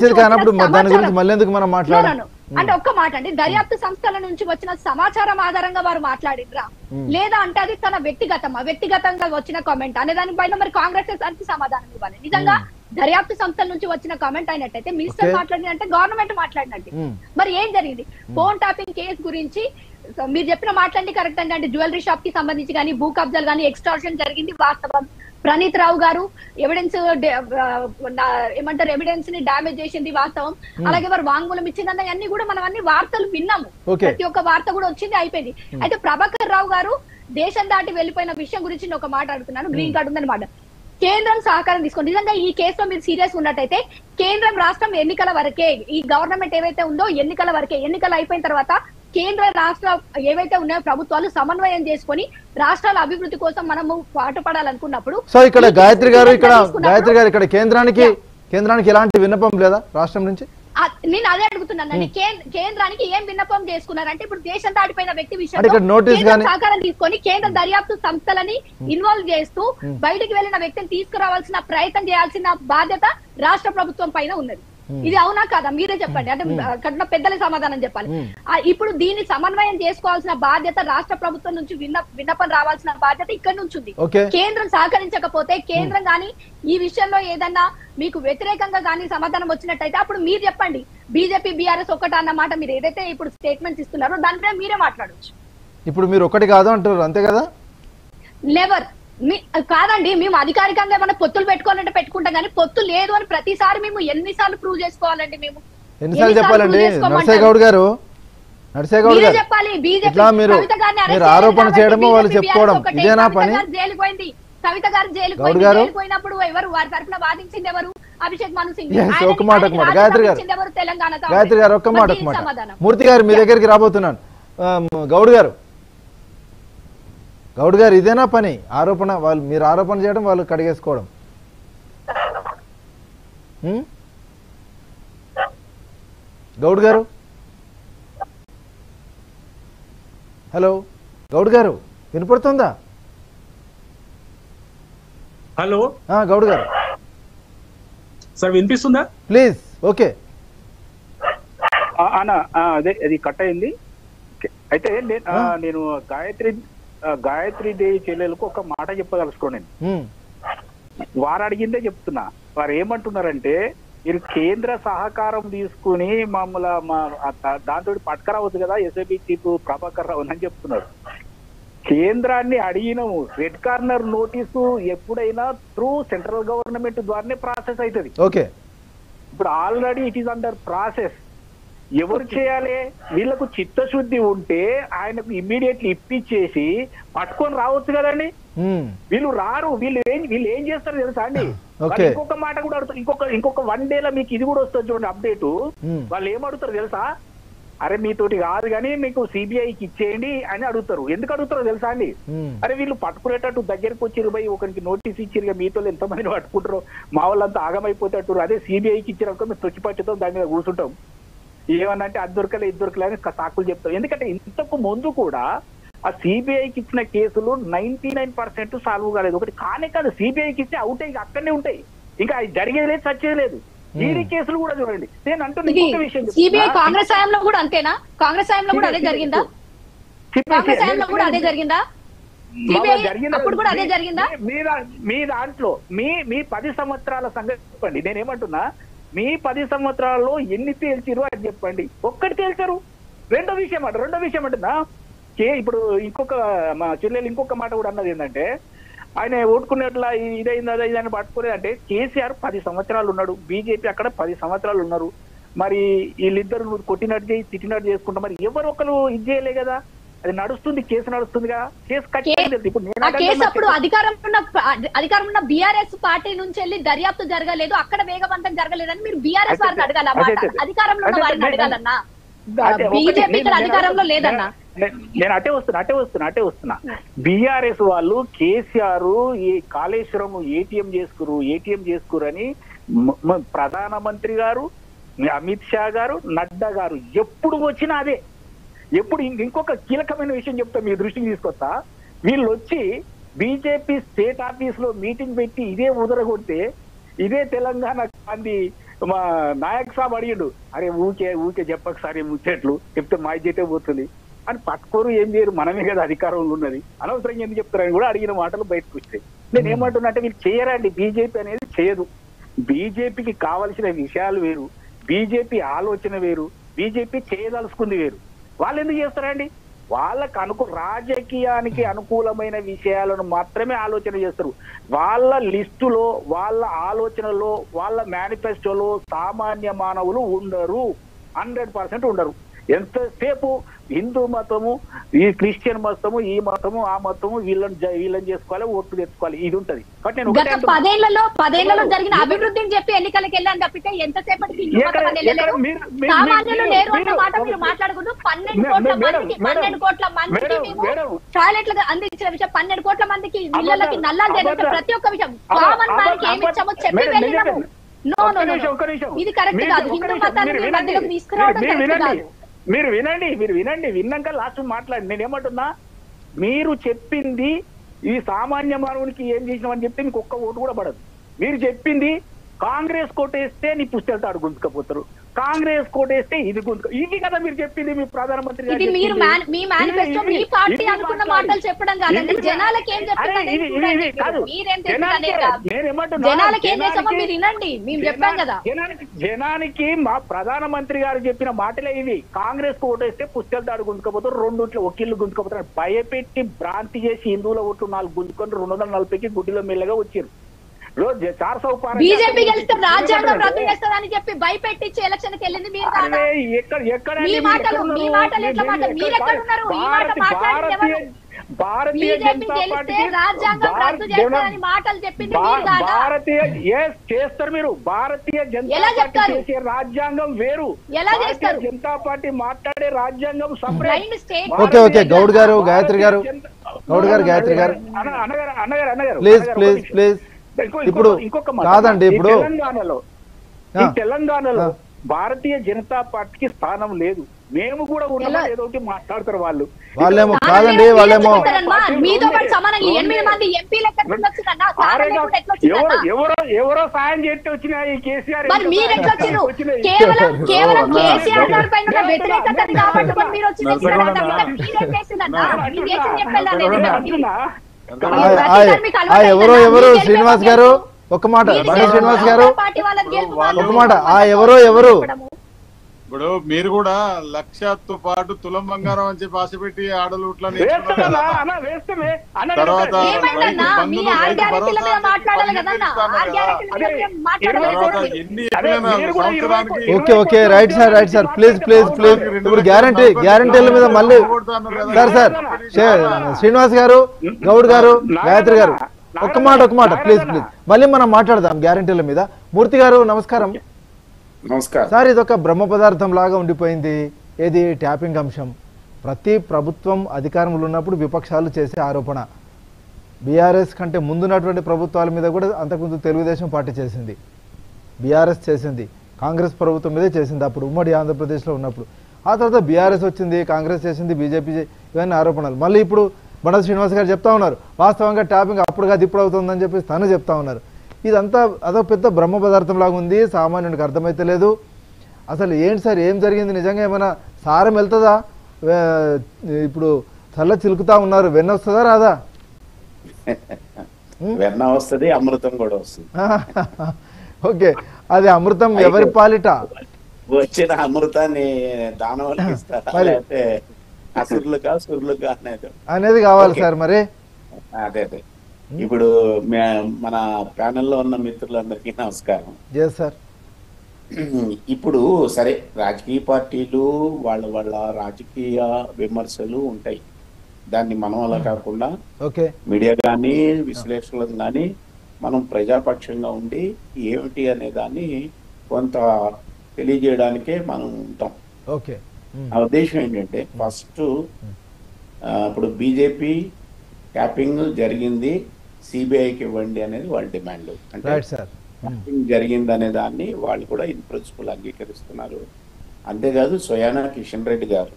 అంటే ఒక్క మాట అండి, దర్యాప్తు సంస్థల నుంచి వచ్చిన సమాచారం ఆధారంగా వారు మాట్లాడిద్రా లేదా అంటే అది తన వ్యక్తిగతమా వ్యక్తిగతంగా వచ్చిన కామెంట్ అనే దానిపైన మరి కాంగ్రెస్ దానికి సమాధానం ఇవ్వాలి. నిజంగా దర్యాప్తు సంస్థల నుంచి వచ్చిన కామెంట్ అయినట్టయితే మినిస్టర్ మాట్లాడినట్టే గవర్నమెంట్ మాట్లాడినట్టు మరి ఏం జరిగింది? ఫోన్ ట్యాపింగ్ కేసు గురించి మీరు చెప్పిన మాట్లాడి కరెక్ట్ అండి. అంటే జ్యువెలరీ షాప్ కి సంబంధించి కానీ భూ కబ్జాలు కానీ ఎక్స్టార్షన్ జరిగింది వాస్తవం. ప్రణీత్ రావు గారు ఎవిడెన్స్ ఏమంటారు ఎవిడెన్స్ ని డామేజ్ చేసింది వాస్తవం. అలాగే వారు వాంగ్మూలం ఇచ్చిందన్న అన్ని కూడా మనం అన్ని వార్తలు విన్నాము. ప్రతి ఒక్క వార్త కూడా వచ్చింది, అయిపోయింది. అయితే ప్రభాకర్ రావు గారు దేశం దాటి వెళ్లిపోయిన విషయం గురించి నేను ఒక మాట అడుగుతున్నాను. గ్రీన్ కార్డు ఉందన్నమాట. కేంద్రం సహకారం తీసుకోండి. నిజంగా ఈ కేసులో మీరు సీరియస్ ఉన్నట్టయితే కేంద్రం రాష్ట్రం ఎన్నికల వరకే, ఈ గవర్నమెంట్ ఏవైతే ఉందో ఎన్నికల వరకే, ఎన్నికలు అయిపోయిన తర్వాత కేంద్ర రాష్ట్ర ఏవైతే ఉన్నాయో ప్రభుత్వాలు సమన్వయం చేసుకుని రాష్ట్రాల అభివృద్ధి కోసం మనము పాటుపడాలనుకున్నప్పుడు సో ఇక్కడ గాయత్రి గారు ఇక్కడ గాయత్రి గారు ఇక్కడ కేంద్రానికి కేంద్రానికి ఎలాంటి విన్నపం లేదా రాష్ట్రం నుంచి? నేను అదే అడుగుతున్నాను. కేంద్రానికి ఏం విన్నపం చేసుకున్నారంటే ఇప్పుడు దేశం దాటిపోయిన వ్యక్తి విషయంలో సహకారం తీసుకొని కేంద్ర దర్యాప్తు సంస్థలని ఇన్వాల్వ్ చేస్తూ బయటికి వెళ్లిన వ్యక్తిని తీసుకురావాల్సిన ప్రయత్నం చేయాల్సిన బాధ్యత రాష్ట్ర ప్రభుత్వం పైన ఉన్నది. ఇది అవునా కాదా మీరే చెప్పండి. అంటే కన్నా పెద్దల సమాధానం చెప్పాలి. ఇప్పుడు దీన్ని సమన్వయం చేసుకోవాల్సిన బాధ్యత రాష్ట్ర ప్రభుత్వం నుంచి విన్న విన్నపం రావాల్సిన బాధ్యత ఇక్కడ నుంచి ఉంది. కేంద్రం సహకరించకపోతే కేంద్రం గాని ఈ విషయంలో ఏదన్నా మీకు వ్యతిరేకంగా గానీ సమాధానం వచ్చినట్టయితే అప్పుడు మీరు చెప్పండి. బీజేపీ బీఆర్ఎస్ ఒకట అన్న మాట మీరు ఏదైతే ఇప్పుడు స్టేట్మెంట్స్ ఇస్తున్నారో దానిపై మీరే మాట్లాడవచ్చు. ఇప్పుడు మీరు ఒకటి కాదు అంటారు, అంతే కదా? నెవర్ కాదండి, మేము అధికారికంగా ఏమైనా పొత్తులు పెట్టుకోవాలంటే పెట్టుకుంటాం, కానీ పొత్తు లేదు అని ప్రతిసారి మేము ఎన్నిసార్లు ప్రూవ్ చేసుకోవాలండి? మేము ఎన్నిసార్లు చెప్పాలండి? నర్సయ్య గౌడ్ గారు, నర్సయ్య గౌడ్ గారు చెప్పాలి. ఇట్లా మీరు మీరు ఆరోపణ చేయడమో వాళ్ళు చెప్పుకోవడం ఇదేనా పని? జైలుకు పోయింది కవిత గారు, జైలుకు పోయినప్పుడు ఎవరు వారి తరఫున వాదించింది ఎవరు? అభిషేక్ మను సింగ్. ఒక్క మాట ఒక్క మాట గాయత్రి గారు, తెలంగాణ గాయత్రి గారు ఒక్క మాట ఒక్క మాట మూర్తి గారు మీ దగ్గరికి రాబోతున్నాను. గౌడ్ గారు, గౌడ్ గారు ఇదేనా పని? ఆరోపణ వాళ్ళు మీరు ఆరోపణ చేయడం వాళ్ళు కడిగేసుకోవడం. గౌడ్ గారు, హలో గౌడ్ గారు వినపడుతుందా? హలో గౌడ్ గారు సార్ వినిపిస్తుందా? ప్లీజ్. ఓకే అన్న, అదే అది కట్ అయింది. అయితే నేను గాయత్రి గాయత్రి దేవి చెల్లెలకు ఒక మాట చెప్పదలుచుకోండి. వారు అడిగిందే చెప్తున్నా. వారు ఏమంటున్నారంటే, మీరు కేంద్ర సహకారం తీసుకుని మమ్మల్ని మా దాంతో పట్టుకరావద్దు కదా ఎస్ఐబి చీఫ్ ప్రభాకర్ రావు అని చెప్తున్నారు. కేంద్రాన్ని అడిగినాము. రెడ్ కార్నర్ నోటీసు ఎప్పుడైనా త్రూ సెంట్రల్ గవర్నమెంట్ ద్వారానే ప్రాసెస్ అవుతుంది. ఓకే, ఇప్పుడు already it is under process. ఎవరు చేయాలి? వీళ్ళకు చిత్తశుద్ధి ఉంటే ఆయనకు ఇమ్మీడియట్లీ ఇప్పించేసి పట్టుకొని రావచ్చు కదండి. వీళ్ళు రారు. వీళ్ళు ఏం వీళ్ళు ఏం చేస్తారు తెలుసా అండి? ఇంకొక మాట కూడా అడుగుతారు. ఇంకొక ఇంకొక వన్ డేలో మీకు ఇది కూడా వస్తుంది చూడండి అప్డేట్. వాళ్ళు ఏం అడుగుతారు తెలుసా? అరే మీతోటి కాదు కానీ మీకు సిబిఐకి ఇచ్చేయండి అని అడుగుతారు. ఎందుకు అడుగుతారో తెలుసా అండి? అరే వీళ్ళు పట్టుకునేటట్టు దగ్గరికి వచ్చిరు పోయి ఒకరికి నోటీస్ ఇచ్చిరుగా, మీతో ఎంతమంది పట్టుకుంటారో మా వాళ్ళంతా ఆగమైపోతారు. అదే సిబిఐకి ఇచ్చిరనుకో మేము తొచ్చి పట్టుతో దాని మీద కూర్చుంటాం. ఏమన్నంటే అది దొరకలే ఇది దొరకలే అని సాకులు చెప్తాం. ఎందుకంటే ఇంతకు ముందు కూడా ఆ సిబిఐకి ఇచ్చిన కేసులు నైన్టీ నైన్ పర్సెంట్ సాల్వ్ కాలేదు. ఒకటి కానే కాదు, సిబిఐకి ఇస్తే అవుట్ అయ్యి అక్కడనే ఉంటాయి. ఇంకా అది జరిగేది లేదు, చచ్చేది లేదు. ఈడీ కేసులు కూడా చూడండి. నేను అంటున్న ఇంకొక విషయం, సిబిఐ కాంగ్రెస్ హయాంలో కూడా అంతేనా? కాంగ్రెస్ హయాంలో కూడా అదే జరిగిందా? కాంగ్రెస్ హయాంలో కూడా అదే జరిగిందా? అప్పుడు కూడా అదే జరిగిందా? మీ దాంట్లో మీ మీ పది సంవత్సరాల సంగతి చెప్పండి. నేనేమంటున్నా, మీ పది సంవత్సరాల్లో ఎన్ని తేల్చిరు అని చెప్పండి. ఒక్కటి తేల్చారు. రెండో విషయం అంట రెండో విషయం అంటున్నా ఇప్పుడు ఇంకొక మా చెల్లెలు ఇంకొక మాట కూడా అన్నది ఏంటంటే, ఆయన ఓటుకునేట్లా ఇదైంది అదే ఇదని పట్టుకునేది అంటే, కేసీఆర్ పది సంవత్సరాలు ఉన్నాడు, బీజేపీ అక్కడ పది సంవత్సరాలు ఉన్నారు. మరి వీళ్ళిద్దరు కొట్టినట్టు చేయి తిట్టినట్టు చేసుకుంటా మరి ఎవరు ఒకరు ఇది చేయలే కదా. అది నడుస్తుంది, కేసు నడుస్తుంది కదా. కేసు కట్టలేదు. ఇప్పుడు అప్పుడు అధికారం ఉన్న అధికారం ఉన్న బీఆర్ఎస్ పార్టీ నుంచి వెళ్ళి దర్యాప్తు జరగలేదు, అక్కడ వేగవంతం జరగలేదని మీరు బీఆర్ఎస్ వారిని అడగాల. అధికారంలో ఉన్న వారిని అడగాలన్నా, బీజేపీ అధికారంలో లేదన్నా. నేను అటే వస్తున్నా అటే వస్తున్నా అటే వస్తున్నా బీఆర్ఎస్ వాళ్ళు కేసీఆర్ ఈ కాళేశ్వరం ఏటీఎం చేసుకురు ఏటీఎం చేసుకురు అని ప్రధానమంత్రి గారు, అమిత్ షా గారు, నడ్డా గారు ఎప్పుడు వచ్చినా అదే. ఎప్పుడు ఇంకొక కీలకమైన విషయం చెప్తా, మీ దృష్టికి తీసుకొస్తా. వీళ్ళు వచ్చి బీజేపీ స్టేట్ ఆఫీస్ లో మీటింగ్ పెట్టి ఇదే ఉదరగొడితే, ఇదే తెలంగాణ గాంధీ మా నాయక్ సాబ్ అడిగిండు, అరే ఊకే ఊకే చెప్పక సార్ ముచ్చేట్లు చెప్తే మా ఇజ్జతే పోతుంది అని పట్టుకోరు. ఏం చేయరు, మనమే కదా అధికారంలో ఉన్నది, అనవసరంగా ఎందుకు చెప్తారని కూడా అడిగిన మాటలు బయటకు వచ్చాయి. నేను ఏమంటున్నా అంటే, వీళ్ళు చేయరండి. బీజేపీ అనేది చేయదు. బీజేపీకి కావలసిన విషయాలు వేరు, బీజేపీ ఆలోచన వేరు, బీజేపీ చేయదలుచుకుంది వేరు. వాళ్ళు ఎందుకు చేస్తారండి? వాళ్ళకు అనుకు రాజకీయానికి అనుకూలమైన విషయాలను మాత్రమే ఆలోచన చేస్తారు. వాళ్ళ లిస్టులో, వాళ్ళ ఆలోచనలో, వాళ్ళ మేనిఫెస్టోలో సామాన్య మానవులు ఉండరు. హండ్రెడ్ పర్సెంట్ ఉండరు. ఎంతసేపు హిందూ మతము, ఈ క్రిస్టియన్ మతము, ఈ మతము, ఆ మతము, వీళ్ళని వీళ్ళని చేసుకోవాలి, ఓట్లు తెచ్చుకోవాలి, ఇది ఉంటది. గత పదేళ్లలో పదేళ్లలో జరిగిన అభివృద్ధిని చెప్పి ఎన్నికలకు వెళ్ళాను తప్పితే ఎంతసేపటికి సామాన్యులు లేరు అన్న మాట మీరు మాట్లాడుకుంటూ పన్నెండు కోట్ల మందికి పన్నెండు కోట్ల మందికి టాయిలెట్లు అందించిన విషయం, పన్నెండు కోట్ల మందికి ఇళ్లకి నల్లాలు జరిగిన ప్రతి ఒక్క విషయం కామన్ మ్యాన్కి ఏమి ఇచ్చామో చెప్పి వెళ్ళినాము. నో నో ఇది కరెక్ట్ కాదు. హిందూ మతాన్ని మధ్యలోకి తీసుకురావడం కరెక్ట్ కాదు. మీరు వినండి మీరు వినండి విన్నాక లాస్ట్ మాట్లాడి. నేనేమంటున్నా, మీరు చెప్పింది ఈ సామాన్య మానవునికి ఏం చేసినామని చెప్తే మీకు ఒక్క ఓటు కూడా పడదు. మీరు చెప్పింది కాంగ్రెస్ కోటేస్తే నీ పుస్తకాలు గుంజుకపోతారు, కాంగ్రెస్ కోటేస్తే ఇది గుంజుకో ఇది కదా మీరు చెప్పింది మీ ప్రధానమంత్రి గారు ఇది మీరు చెప్పింది. మేన్- మీ మేనిఫెస్టో మీ ఇది- పార్టీ ఇది అనుకున్న మాట్లాడి- మాటలు చెప్పడం కాదండి. ఇది- జనాలకి ఏం అరే, చెప్తుందని ఇది- ఇది- చూడండి ఇది కాదు. మీరు. మీరేం జనానికి- చెప్తుందనేది కాదు. నేనేమంటున్నా, జనాలకి ఏం చేస్తామో జనానికి- మీరు వినండి. మేము చెప్పాం కదా. జనానికి జనానికి మా ప్రధానమంత్రి గారు చెప్పిన మాటలే ఇవి. కాంగ్రెస్ కు ఓటేస్తే పుస్తకాలు దాడు గుంజుకోపోతారు, రెండు ఒకిళ్ళు గుంజుకోపోతారు. భయపెట్టి భ్రాంతి చేసి హిందువుల ఓట్లు నాలుగు గుంజుకొని రెండు వందల నలభైకి గుడ్డిలో మెల్లగా వచ్చారు. రోజు చార్ సౌ పార బీజేపీ గెలిస్తే రాజ్యాంగం రద్దు చేస్తుందని చెప్పి భయపెట్టించి ఎలక్షన్ కి వెళ్ళింది మీరు కాదా? అరే, ఎక్కడ ఎక్కడ మీ మాటలు మీ మాటలు ఎట్లా మాట మీరు ఎక్కడ ఉన్నారు? ఈ మాట మాట్లాడింది ఎవరు? భారతీయ బీజేపీ జనతా గెలిస్తే పార్టీ రాజ్యాంగం రద్దు చేస్తారని మాటలు చెప్పింది మీరు కాదా? భారతీయ ఎస్ చేస్తారు మీరు. భారతీయ జనతా ఎలా పార్టీ చెప్తారు? చేసే రాజ్యాంగం వేరు. ఎలా భారతీయ చేస్తారు? జనతా పార్టీ మాట్లాడే రాజ్యాంగం blind separate. State. Okay okay Goud గారు గాయత్రి గారు గౌడ్ గారు గాయత్రి గారు అన్న- అన్నగారు అన్నగారు అన్నగారు ప్లీజ్ అన్నగారు, ప్లీజ్ ఒక నిమిషం. ప్లీజ్ ఇంకో- ఇప్పుడు ఇంకొక మాట. కాదండి ఈ ఇప్పుడు తెలంగాణలో ఈ ఆ. తెలంగాణలో ఆ. భారతీయ జనతా పార్టీకి స్థానం లేదు. మేము కూడా ఉన్నామని ఎలా? ఏదో ఒకటి మాట్లాడతారు వాళ్ళు. వాళ్ళేమో నాన్న కాదండి మీరు వాళ్ళేమో చెప్తారమ్మా, మీతో పాటు సమానంగా ఎనిమిది మంది ఎంపీలు ఎక్కడ వచ్చిందన్నా? ఆరే కారణం కాదు. ఎట్లా ఎవరో వచ్చిందన్నా? ఎవరో ఎవరో సాయం చేస్తే వచ్చినాయి ఈ కేసీఆర్. మరి ఎంత మీరు సాయం ఎట్లా వచ్చిర్రు? వచ్చినాయి? కేవలం కేవలం అన్నా, కేసీఆర్ గారి పైన ఉన్న వ్యతిరేకతని కాబట్టి మరి మీరు వచ్చిన నరసింహ ఇస్తారన్న అన్నా. మీద మీరేం చేసిందన్నా? అన్నా, మీరు చేసింది చెప్పేలా లేదు అన్నా. కదా. అంటున్నా. ఆ- ఆ- ఆ ఎవరో ఎవరు శ్రీనివాస్ గారు ఒక మాట బండి శ్రీనివాస్ గారు పార్టీ వాళ్ళని గెలుపు వాళ్ళు- ఒక మాట ఆ ఎవరో ఎవరు ఇప్పుడు మీరు కూడా లక్షతో పాటు తులం బంగారం అని చెప్పి ఆశ పెట్టి ఆడలుట్లని వేస్తామన్నా, అన్న వేస్తామే. అన్న తర్వాత ఏమైందన్నా మీ రైతు ఆర్ రైతు గ్యారెంటీల మీద భరోసా మాట్లాడాలి అని కదన్నా? చెప్పి ఆర్ గ్యారెంటీల మీద అదే, తర్వాత మాట్లాడలేదు. ఎన్ని అదే, చెప్పినా మీరు కూడా ఇరవై సంవత్సరానికి okay okay right sir right sir please please please ఇప్పుడు గ్యారంటీ గ్యారంటీల మీద మళ్ళీ సార్ సార్ షే- శ్రీనివాస్ గారు గౌడ్ గారు గాయత్రి గారు ఒక్క మాట ఒక మాట ప్లీజ్ ప్లీజ్ మళ్ళీ మనం మాట్లాడదాం గ్యారంటీల మీద. మూర్తి గారు నమస్కారం. నమస్కారం సార్ ఇది ఒక బ్రహ్మ పదార్థం లాగా ఉండిపోయింది. ఏది ట్యాపింగ్ అంశం ప్రతి ప్రభుత్వం అధికారంలో ఉన్నప్పుడు విపక్షాలు చేసే ఆరోపణ. బీఆర్ఎస్ కంటే ముందున్నటువంటి ప్రభుత్వాల మీద కూడా అంతకుముందు తెలుగుదేశం పార్టీ చేసింది, బీఆర్ఎస్ చేసింది, కాంగ్రెస్ ప్రభుత్వం మీదే చేసింది అప్పుడు ఉమ్మడి ఆంధ్రప్రదేశ్లో ఉన్నప్పుడు. ఆ తర్వాత బీఆర్ఎస్ వచ్చింది, కాంగ్రెస్ చేసింది, బీజేపీ ఇవన్నీ ఆరోపణలు. మళ్ళీ ఇప్పుడు బండ శ్రీనివాస్ గారు చెప్తా ఉన్నారు వాస్తవంగా ట్యాపింగ్ అప్పుడు కాదు ఇప్పుడు అవుతుందని చెప్పేసి తను చెప్తా ఉన్నారు. ఇదంతా అదో పెద్ద బ్రహ్మ పదార్థం లాగా ఉంది, సామాన్యుడికి అర్థమైతే లేదు. అసలు ఏంటి సార్ ఏం జరిగింది? నిజంగా ఏమైనా సారం వెళ్తుందా? ఇప్పుడు చల్ల చిలుకుతా ఉన్నారు, వెన్న వస్తుందా రాదా? వెన్న వస్తుంది, అమృతం కూడా వస్తుంది. ఓకే అది అమృతం ఎవరి పాలిట? వచ్చిన అమృతాన్ని దానవాళ్ళకి ఇస్తారా మరి. లేకపోతే అసురులుగా సురులుగా అనేది అనేది కావాలి ఓకే. సార్ మరి. అదే అదే ఇప్పుడు మే- మన ప్యానెల్లో ఉన్న మిత్రులందరికీ నమస్కారం. Yes sir. ఇప్పుడు సరే రాజకీయ పార్టీలు వాళ్ళ వాళ్ళ రాజకీయ విమర్శలు ఉంటాయి, దాన్ని మనం అలా కాకుండా ఓకే మీడియా కానీ విశ్లేషకులను కానీ మనం ప్రజాపక్షంగా ఉండి ఏమిటి అనే దాన్ని కొంత తెలియజేయడానికే మనం ఉంటాం. ఓకే ఆ ఉద్దేశం ఏంటంటే ఫస్ట్ ఇప్పుడు బీజేపీ ట్యాపింగ్ జరిగింది సిబిఐకి ఇవ్వండి అనేది వాళ్ళ డిమాండ్. అంటే రైట్ సార్. ట్యాపింగ్ జరిగింది అనే దాన్ని వాళ్ళు కూడా ఇన్ ప్రిన్సిపల్ అంగీకరిస్తున్నారు. అంతేకాదు సోయానా కిషన్ రెడ్డి గారు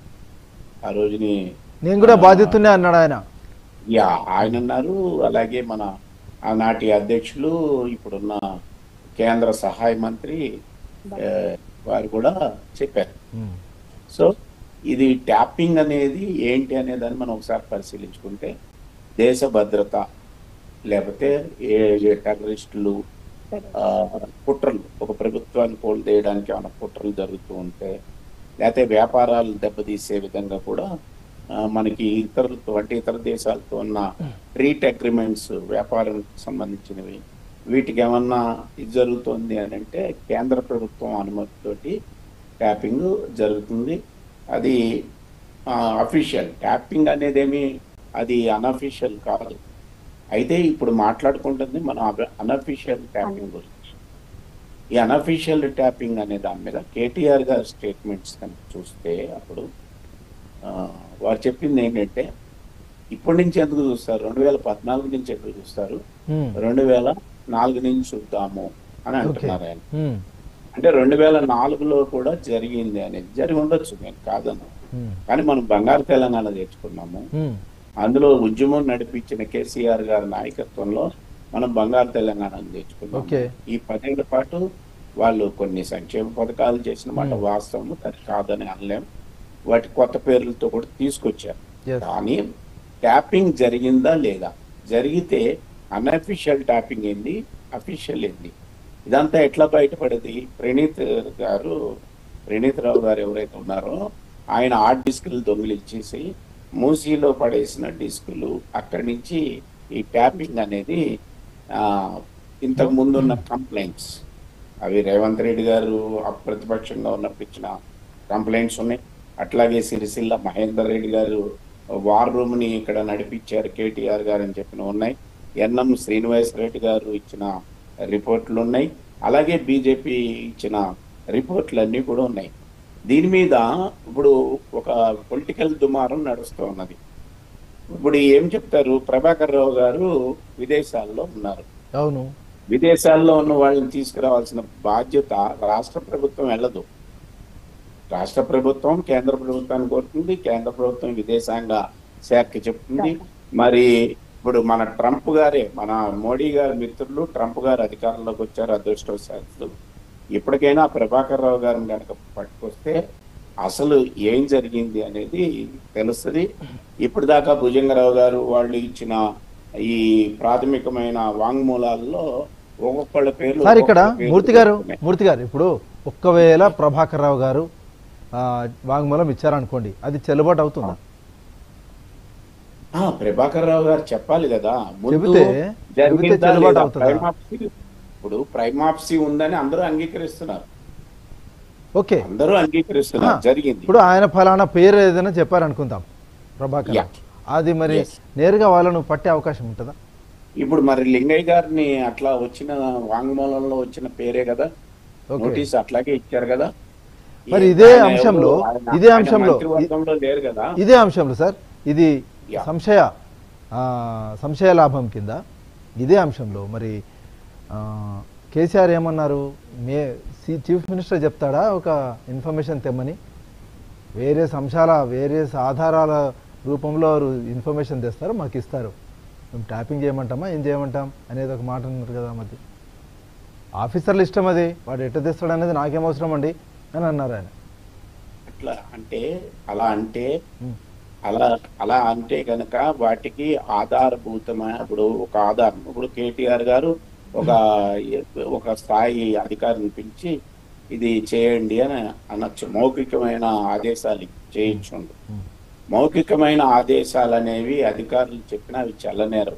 ఆ రోజుని నేను కూడా బాధితున్నే అన్నాడు ఆయన. యా ఆయన అన్నారు, అలాగే మన ఆనాటి అధ్యక్షులు ఇప్పుడున్న కేంద్ర సహాయ మంత్రి ఆ, వారు కూడా చెప్పారు. సో ఇది ట్యాపింగ్ అనేది ఏంటి అనే దాన్ని మనం ఒకసారి పరిశీలించుకుంటే దేశ భద్రత లేకపోతే ఏ ఏ టెర్రరిస్టులు ఆ, కుట్రలు ఒక ప్రభుత్వాన్ని కోల్దేయడానికి ఏమైనా కుట్రలు జరుగుతూ ఉంటే లేకపోతే వ్యాపారాలు దెబ్బతీసే విధంగా కూడా ఆ, మనకి ఇతరులతో అంటే ఇతర దేశాలతో ఉన్న ట్రీట్ అగ్రిమెంట్స్ వ్యాపారానికి సంబంధించినవి వీటికి ఏమన్నా ఇది జరుగుతుంది అని అంటే కేంద్ర ప్రభుత్వం అనుమతితోటి ట్యాపింగ్ జరుగుతుంది. అది అఫీషియల్ ట్యాపింగ్ అనేదేమి అది అనఫీషియల్ కాదు. అయితే ఇప్పుడు మాట్లాడుకుంటుంది మనం అనఫీషియల్ ట్యాపింగ్ గురించి. ఈ అనఫీషియల్ ట్యాపింగ్ అనే దాని మీద కేటీఆర్ గారి స్టేట్మెంట్స్ కనుక చూస్తే అప్పుడు వారు చెప్పింది ఏంటంటే ఇప్పటి నుంచి ఎందుకు చూస్తారు, రెండు వేల పద్నాలుగు నుంచి ఎందుకు చూస్తారు, రెండు వేల నాలుగు నుంచి చూద్దాము అని అంటున్నారు ఆయన. అంటే రెండు వేల నాలుగులో కూడా జరిగింది అనేది జరిగి ఉండొచ్చు, నేను కాదను. కానీ మనం బంగారు తెలంగాణ తెచ్చుకున్నాము, అందులో ఉద్యమం నడిపించిన కేసీఆర్ గారి నాయకత్వంలో మనం బంగారు తెలంగాణ తెచ్చుకున్నాము. ఈ పదేళ్ల పాటు వాళ్ళు కొన్ని సంక్షేమ పథకాలు చేసిన మాట వాస్తవం, అది కాదని అనలేం. వాటి కొత్త పేర్లతో కూడా తీసుకొచ్చారు. కానీ ట్యాపింగ్ జరిగిందా లేదా, జరిగితే అన్అఫీషియల్ ట్యాపింగ్ ఏంది, అఫీషియల్ ఏంది, ఇదంతా ఎట్లా బయటపడేది? ప్రణీత్ గారు ప్రణీత్ రావు గారు ఎవరైతే ఉన్నారో ఆయన ఆ డిస్కులు దొంగిలించేసి మూసీలో పడేసిన డిస్కులు అక్కడి నుంచి ఈ ట్యాపింగ్ అనేది ఇంతకు ముందున్న కంప్లైంట్స్ అవి రేవంత్ రెడ్డి గారు ప్రతిపక్షంగా ఉన్నప్పుడు ఇచ్చిన కంప్లైంట్స్ ఉన్నాయి. అట్లాగే సిరిసిల్ల మహేందర్ రెడ్డి గారు వార్ రూమ్ ని ఇక్కడ నడిపించారు కేటీఆర్ గారు అని చెప్పిన ఉన్నాయి. ఎన్ఎం శ్రీనివాస్ రెడ్డి గారు ఇచ్చిన రిపోర్ట్లు ఉన్నాయి. అలాగే బీజేపీ ఇచ్చిన రిపోర్ట్లు అన్నీ కూడా ఉన్నాయి. దీని మీద ఇప్పుడు ఒక పొలిటికల్ దుమారం నడుస్తూ ఉన్నది. ఇప్పుడు ఏం చెప్తారు, ప్రభాకర్ రావు గారు విదేశాల్లో ఉన్నారు. అవును, విదేశాల్లో ఉన్న వాళ్ళని తీసుకురావాల్సిన బాధ్యత రాష్ట్ర ప్రభుత్వం వెళ్ళదు. రాష్ట్ర ప్రభుత్వం కేంద్ర ప్రభుత్వాన్ని కోరుతుంది, కేంద్ర ప్రభుత్వం విదేశాంగ శాఖకి చెప్తుంది. మరి ఇప్పుడు మన ట్రంప్ గారే, మన మోడీ గారి మిత్రులు ట్రంప్ గారు అధికారంలోకి వచ్చారు అదృష్టవశాత్తు. ఇప్పటికైనా ప్రభాకర్ రావు గారిని కనుక పట్టుకొస్తే అసలు ఏం జరిగింది అనేది తెలుస్తుంది. ఇప్పుడు దాకా భుజంగరావు గారు వాళ్ళు ఇచ్చిన ఈ ప్రాథమికమైన వాంగ్మూలాల్లో ఒక్కొక్కళ్ళ పేర్లు సార్ ఇక్కడ మూర్తి గారు మూర్తి గారు ఇప్పుడు ఒక్కవేళ ప్రభాకర్ రావు గారు వాంగ్మూలం ఇచ్చారనుకోండి, అది చెల్లుబాటు అవుతుందా? ప్రభాకర్ రావు గారు చెప్పాలి కదా, ఇప్పుడు ప్రైమాప్సీ ఉందని అందరూ అంగీకరిస్తున్నారు. ఓకే, అందరూ అంగీకరిస్తున్నారు, జరిగింది. ఇప్పుడు ఆయన ఫలానా పేరు ఏదైనా చెప్పారనుకుందాం ప్రభాకర్, అది మరి నేరుగా వాళ్ళను పట్టే అవకాశం ఉంటుందా? ఇప్పుడు మరి లింగయ్య గారిని అట్లా వచ్చిన వాంగ్మూలంలో వచ్చిన పేరే కదా, నోటీస్ అట్లాగే ఇచ్చారు కదా. మరి ఇదే అంశంలో ఇదే అంశంలో లేరు కదా, ఇదే అంశంలో సార్ ఇది సంశయ సంశయ లాభం కింద ఇదే అంశంలో మరి కేసీఆర్ ఏమన్నారు, మే చీఫ్ మినిస్టర్ చెప్తాడా ఒక ఇన్ఫర్మేషన్ తెమ్మని, వేరే అంశాల వేరే ఆధారాల రూపంలో ఇన్ఫర్మేషన్ తెస్తారు, మాకు ఇస్తారు, మేము ట్యాపింగ్ చేయమంటామా ఏం చేయమంటాం అనేది ఒక మాట అన్నారు కదా. మరి ఆఫీసర్లు ఇష్టం, అది వాడు ఎట్ట తెస్తాడు అనేది నాకేం అవసరం అండి అని అన్నారు ఆయన. అట్లా అంటే అలా అంటే అలా అలా అంటే కనుక వాటికి ఆధారభూతమైన ఇప్పుడు ఒక ఆధారం, ఇప్పుడు కేటీఆర్ గారు ఒక ఒక స్థాయి అధికారిని పిలిచి ఇది చేయండి అని అనొచ్చు, మౌఖికమైన ఆదేశాలు చేయించు. మౌఖికమైన ఆదేశాలు అనేవి అధికారులు చెప్పినా అవి చల్లనేరు.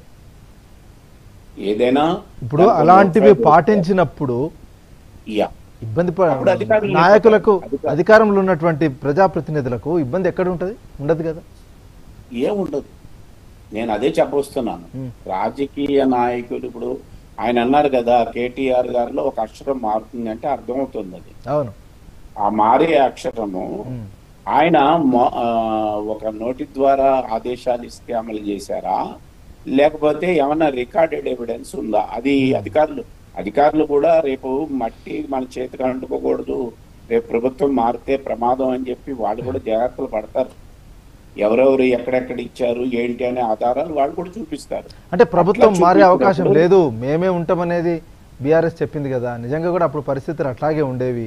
ఏదైనా ఇప్పుడు అలాంటివి పాటించినప్పుడు ఇబ్బంది నాయకులకు, అధికారంలో ఉన్నటువంటి ప్రజాప్రతినిధులకు ఇబ్బంది ఎక్కడ ఉంటది? ఉండదు కదా, ఏముండదు. నేను అదే చెప్పొస్తున్నాను. రాజకీయ నాయకులు ఇప్పుడు ఆయన అన్నారు కదా, కేటీఆర్ గారిలో ఒక అక్షరం మారుతుంది అంటే అర్థమవుతుంది అది. అవును, ఆ మారే అక్షరము ఆయన ఒక నోటి ద్వారా ఆదేశాలు ఇస్తే అమలు చేశారా, లేకపోతే ఏమన్నా రికార్డెడ్ ఎవిడెన్స్ ఉందా? అది అధికారులు అధికారులు కూడా రేపు మట్టి మన చేతికి అంటుకోకూడదు, రేపు ప్రభుత్వం మారితే ప్రమాదం అని చెప్పి వాళ్ళు కూడా జాగ్రత్తలు పడతారు. ఎవరెవరు ఎక్కడెక్కడ ఇచ్చారు ఏంటి అనే ఆధారాలు వాళ్ళు కూడా చూపిస్తారు. అంటే ప్రభుత్వం మారే అవకాశం లేదు, మేమే ఉంటామనేది బీఆర్ఎస్ చెప్పింది కదా, నిజంగా కూడా అప్పుడు పరిస్థితులు అట్లాగే ఉండేవి.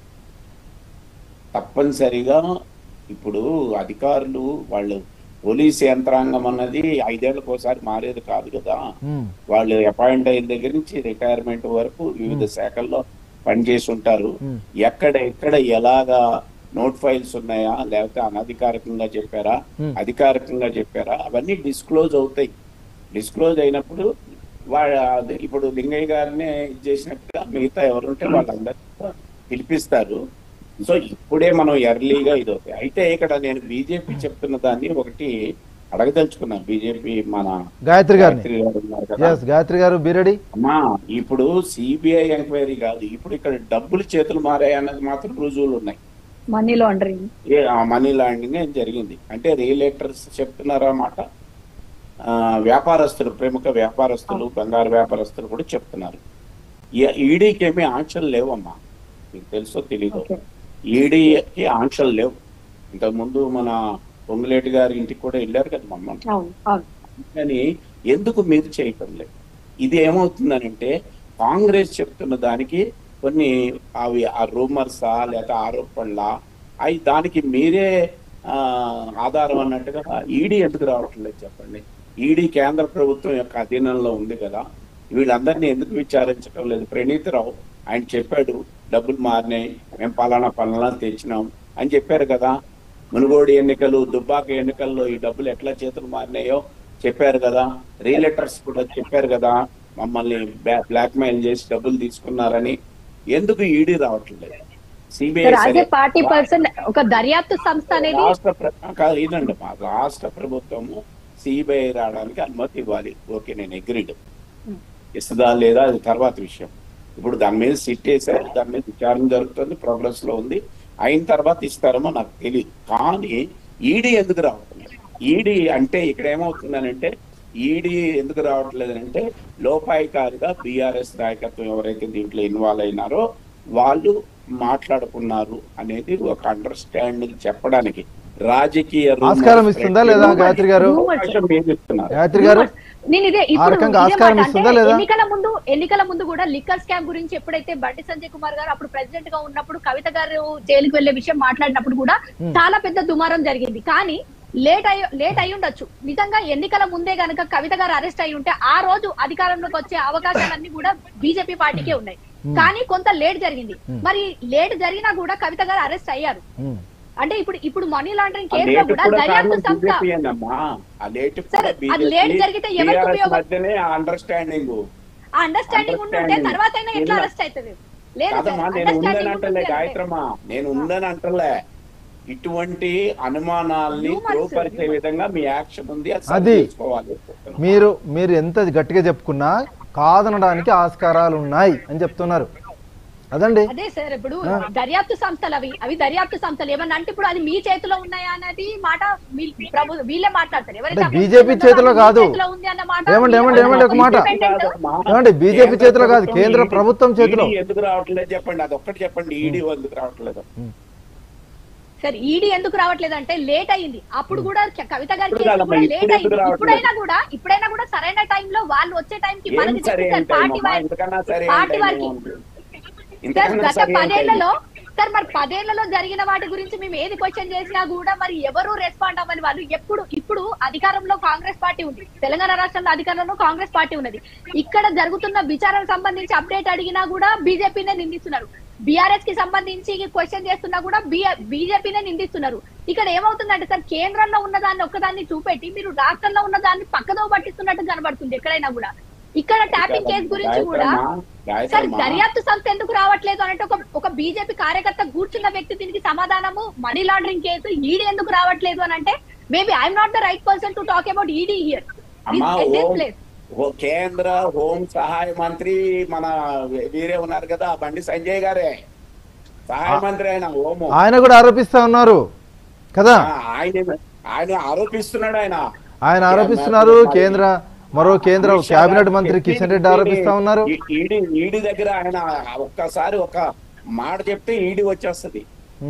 తప్పనిసరిగా ఇప్పుడు అధికారులు వాళ్ళు పోలీస్ యంత్రాంగం అన్నది ఐదేళ్లకు ఒకసారి మారేది కాదు కదా. వాళ్ళు అపాయింట్ అయిన దగ్గర నుంచి రిటైర్మెంట్ వరకు వివిధ శాఖల్లో పనిచేసి ఉంటారు. ఎక్కడ ఎక్కడ ఎలాగా నోట్ ఫైల్స్ ఉన్నాయా, లేకపోతే అనధికారికంగా చెప్పారా, అధికారికంగా చెప్పారా, అవన్నీ డిస్క్లోజ్ అవుతాయి. డిస్క్లోజ్ అయినప్పుడు వాళ్ళ ఇప్పుడు లింగయ్య గారిని చేసినట్టుగా మిగతా ఎవరుంటే వాళ్ళందరూ పిలిపిస్తారు. సో ఇప్పుడే మనం ఎర్లీగా ఇది అవుతాయి. అయితే ఇక్కడ నేను బీజేపీ చెప్తున్న దాన్ని ఒకటి అడగదలుచుకున్నాను. బీజేపీ మన గాయత్రి గారు గాయత్రి గారు బీరెడ్డి అమ్మా, ఇప్పుడు సిబిఐ ఎంక్వైరీ కాదు, ఇప్పుడు ఇక్కడ డబ్బులు చేతులు మారాయి అన్నది మాత్రం రుజువులు ఉన్నాయి. మనీ లాండరింగ్ మనీ లాండరింగ్ ఏం జరిగింది అంటే రియలేటర్స్ చెప్తున్నారన్నమాట. వ్యాపారస్తులు, ప్రముఖ వ్యాపారస్తులు, బంగారు వ్యాపారస్తులు కూడా చెప్తున్నారు. ఈడీకి ఏమీ ఆంక్షలు లేవమ్మా, మీకు తెలుసో తెలీదు. ఈడీకి ఆంక్షలు లేవు. ఇంతకుముందు మన పొంగులేటి గారి ఇంటికి కూడా వెళ్ళారు కదా మమ్మల్ని. కానీ ఎందుకు మీరు చేయటం లేదు? ఇది ఏమవుతుందనంటే కాంగ్రెస్ చెప్తున్న దానికి కొన్ని అవి ఆ రూమర్సా లేదా ఆరోపణలా అవి దానికి మీరే ఆధారం అన్నట్టుగా ఈడీ ఎందుకు రావట్లేదు చెప్పండి? ఈడీ కేంద్ర ప్రభుత్వం యొక్క అధీనంలో ఉంది కదా, వీళ్ళందరినీ ఎందుకు విచారించడం లేదు? ప్రణీతరావు ఆయన చెప్పాడు, డబ్బులు మారినాయి, మేము పలానా పలానా తెచ్చినాం అని చెప్పారు కదా. మునుగోడు ఎన్నికలు, దుబ్బాక ఎన్నికల్లో ఈ డబ్బులు ఎట్లా చేతులు మారినాయో చెప్పారు కదా. రియలేటర్స్ కూడా చెప్పారు కదా, మమ్మల్ని బ్లాక్ మెయిల్ చేసి డబ్బులు తీసుకున్నారని. ఎందుకు ఈడీ రావట్లేదు? సిబిఐ పార్టీ పర్సన్ ఒక దర్యాప్తు సంస్థ అనేది రాష్ట్ర ఇదండి, మా రాష్ట్ర ప్రభుత్వము సిబిఐ రావడానికి అనుమతి ఇవ్వాలి. ఓకే, నేను అగ్రీడ్. ఇస్తుందా లేదా అది తర్వాత విషయం. ఇప్పుడు దాని మీద సిట్ వేసారు, దాని మీద విచారణ జరుగుతుంది, ప్రోగ్రెస్ లో ఉంది. అయిన తర్వాత ఇస్తారేమో నాకు తెలియదు. కానీ ఈడీ ఎందుకు రావట్లేదు? ఈడీ అంటే ఇక్కడ ఏమవుతుందనంటే, ఈడీ ఎందుకు రావట్లేదంటే లోపాయికారిగా బీఆర్ఎస్ నాయకత్వం ఎవరైతే దీంట్లో ఇన్వాల్వ్ అయినారో వాళ్ళు మాట్లాడుకున్నారు అనేది ఒక అండర్స్టాండింగ్ చెప్పడానికి రాజకీయ ఆస్కారం ఇస్తుందా లేదా గాయత్రి గారు? గాయత్రి గారు నేను ఇదే ఎన్నికల ముందు ఎన్నికల ముందు కూడా లిక్కర్ స్కామ్ గురించి ఎప్పుడైతే బండి సంజయ్ కుమార్ గారు అప్పుడు ప్రెసిడెంట్ గా ఉన్నప్పుడు కవిత గారు జైలుకి వెళ్లే విషయం మాట్లాడినప్పుడు కూడా చాలా పెద్ద దుమారం జరిగింది. కానీ లేట్ అయ్యి లేట్ అయి ఉండొచ్చు. నిజంగా ఎన్నికల ముందే గనక కవిత గారు అరెస్ట్ అయి ఉంటే ఆ రోజు అధికారంలోకి వచ్చే అవకాశాలన్నీ కూడా బీజేపీ పార్టీకే ఉన్నాయి. కానీ కొంత లేట్ జరిగింది. మరి లేట్ జరిగినా కూడా కవిత గారు అరెస్ట్ అయ్యారు. అంటే ఇప్పుడు ఇప్పుడు మనీ లాండరింగ్ కేసులో కూడా దర్యాప్తు సంస్థ అది లేట్ జరిగితే ఎవరికి ఉపయోగం? అండర్స్టాండింగ్ ఆ అండర్స్టాండింగ్ ఉంటుంటే తర్వాత అయినా ఎట్లా అరెస్ట్ అవుతుంది? లేదు గాయత్రమ్మా, నేను ఉందని అంటలే. ఇటువంటి అనుమానాల్ని ధ్రువపరిచే విధంగా మీ యాక్షన్ ఉంది. అది మీరు మీరు ఎంత గట్టిగా చెప్పుకున్నా కాదనడానికి ఆస్కారాలు ఉన్నాయి అని చెప్తున్నారు. అదండి అదే సార్, ఇప్పుడు దర్యాప్తు సంస్థలు అవి అవి దర్యాప్తు సంస్థలు ఏమన్నా అంటే ఇప్పుడు అది మీ చేతిలో ఉన్నాయా అనేది మాట వీళ్ళే మాట్లాడతారు. ఎవరైతే బీజేపీ చేతిలో కాదు. ఏమండి ఏమండి ఏమండి ఒక మాట ఏమండి, బీజేపీ చేతిలో కాదు, కేంద్ర ప్రభుత్వం చేతిలో. ఎందుకు రావట్లేదు చెప్పండి, అది ఒక్కటి చెప్పండి. ఈడీ ఎందుకు రావట్లేదు సార్? ఈడీ ఎందుకు రావట్లేదు అంటే లేట్ అయింది. అప్పుడు కూడా కవిత గారి కేసు కూడా లేట్ అయింది. ఇప్పుడైనా కూడా ఇప్పుడైనా కూడా సరైన టైంలో వాళ్ళు వచ్చే టైంకి మనకి పార్టీ పార్టీ వారికి సార్ గత పదేళ్లలో సార్ మరి పదేళ్లలో జరిగిన వాటి గురించి మేము ఏది క్వశ్చన్ చేసినా కూడా మరి ఎవరు రెస్పాండ్ అవ్వని వాళ్ళు. ఎప్పుడు ఇప్పుడు అధికారంలో కాంగ్రెస్ పార్టీ ఉంది, తెలంగాణ రాష్ట్రంలో అధికారంలో కాంగ్రెస్ పార్టీ ఉన్నది. ఇక్కడ జరుగుతున్న విచారణ సంబంధించి అప్డేట్ అడిగినా కూడా బీజేపీనే నిందిస్తున్నారు. బీఆర్ఎస్ కి సంబంధించి క్వశ్చన్ చేస్తున్నా కూడా బీజేపీనే నిందిస్తున్నారు. ఇక్కడ ఏమవుతుందంటే సార్, కేంద్రంలో ఉన్న దాన్ని ఒక్కదాన్ని చూపెట్టి మీరు రాష్ట్రంలో ఉన్న దాన్ని పక్కదో పట్టిస్తున్నట్టు కనబడుతుంది ఎక్కడైనా కూడా. ఇక్కడ ట్యాపింగ్ కేసు గురించి కూడా సార్ దర్యాప్తు సంస్థ ఎందుకు రావట్లేదు అంటే ఒక ఒక బీజేపీ కార్యకర్త కూర్చున్న వ్యక్తి దీనికి సమాధానము మనీ లాండరింగ్ కేసు ఈడీ ఎందుకు రావట్లేదు అని అంటే maybe I'm not the right person to talk about ED here. కేంద్ర హోం సహాయ మంత్రి మన వీరే ఉన్నారు కదా, బండి సంజయ్ గారే సహాయ మంత్రి. ఆయన హోము ఆయన కూడా ఆరోపిస్తా ఉన్నారు కదా, ఆయన ఆయన ఆరోపిస్తున్నాడు. ఆయన ఆయన ఆరోపిస్తున్నారు. కేంద్ర మరో కేంద్ర కేబినెట్ మంత్రి కిషన్ రెడ్డి ఆరోపిస్తా ఉన్నారు. ఈడీ ఈడీ దగ్గర ఆయన ఒక్కసారి ఒక మాట చెప్తే ఈడీ వచ్చేస్తుంది.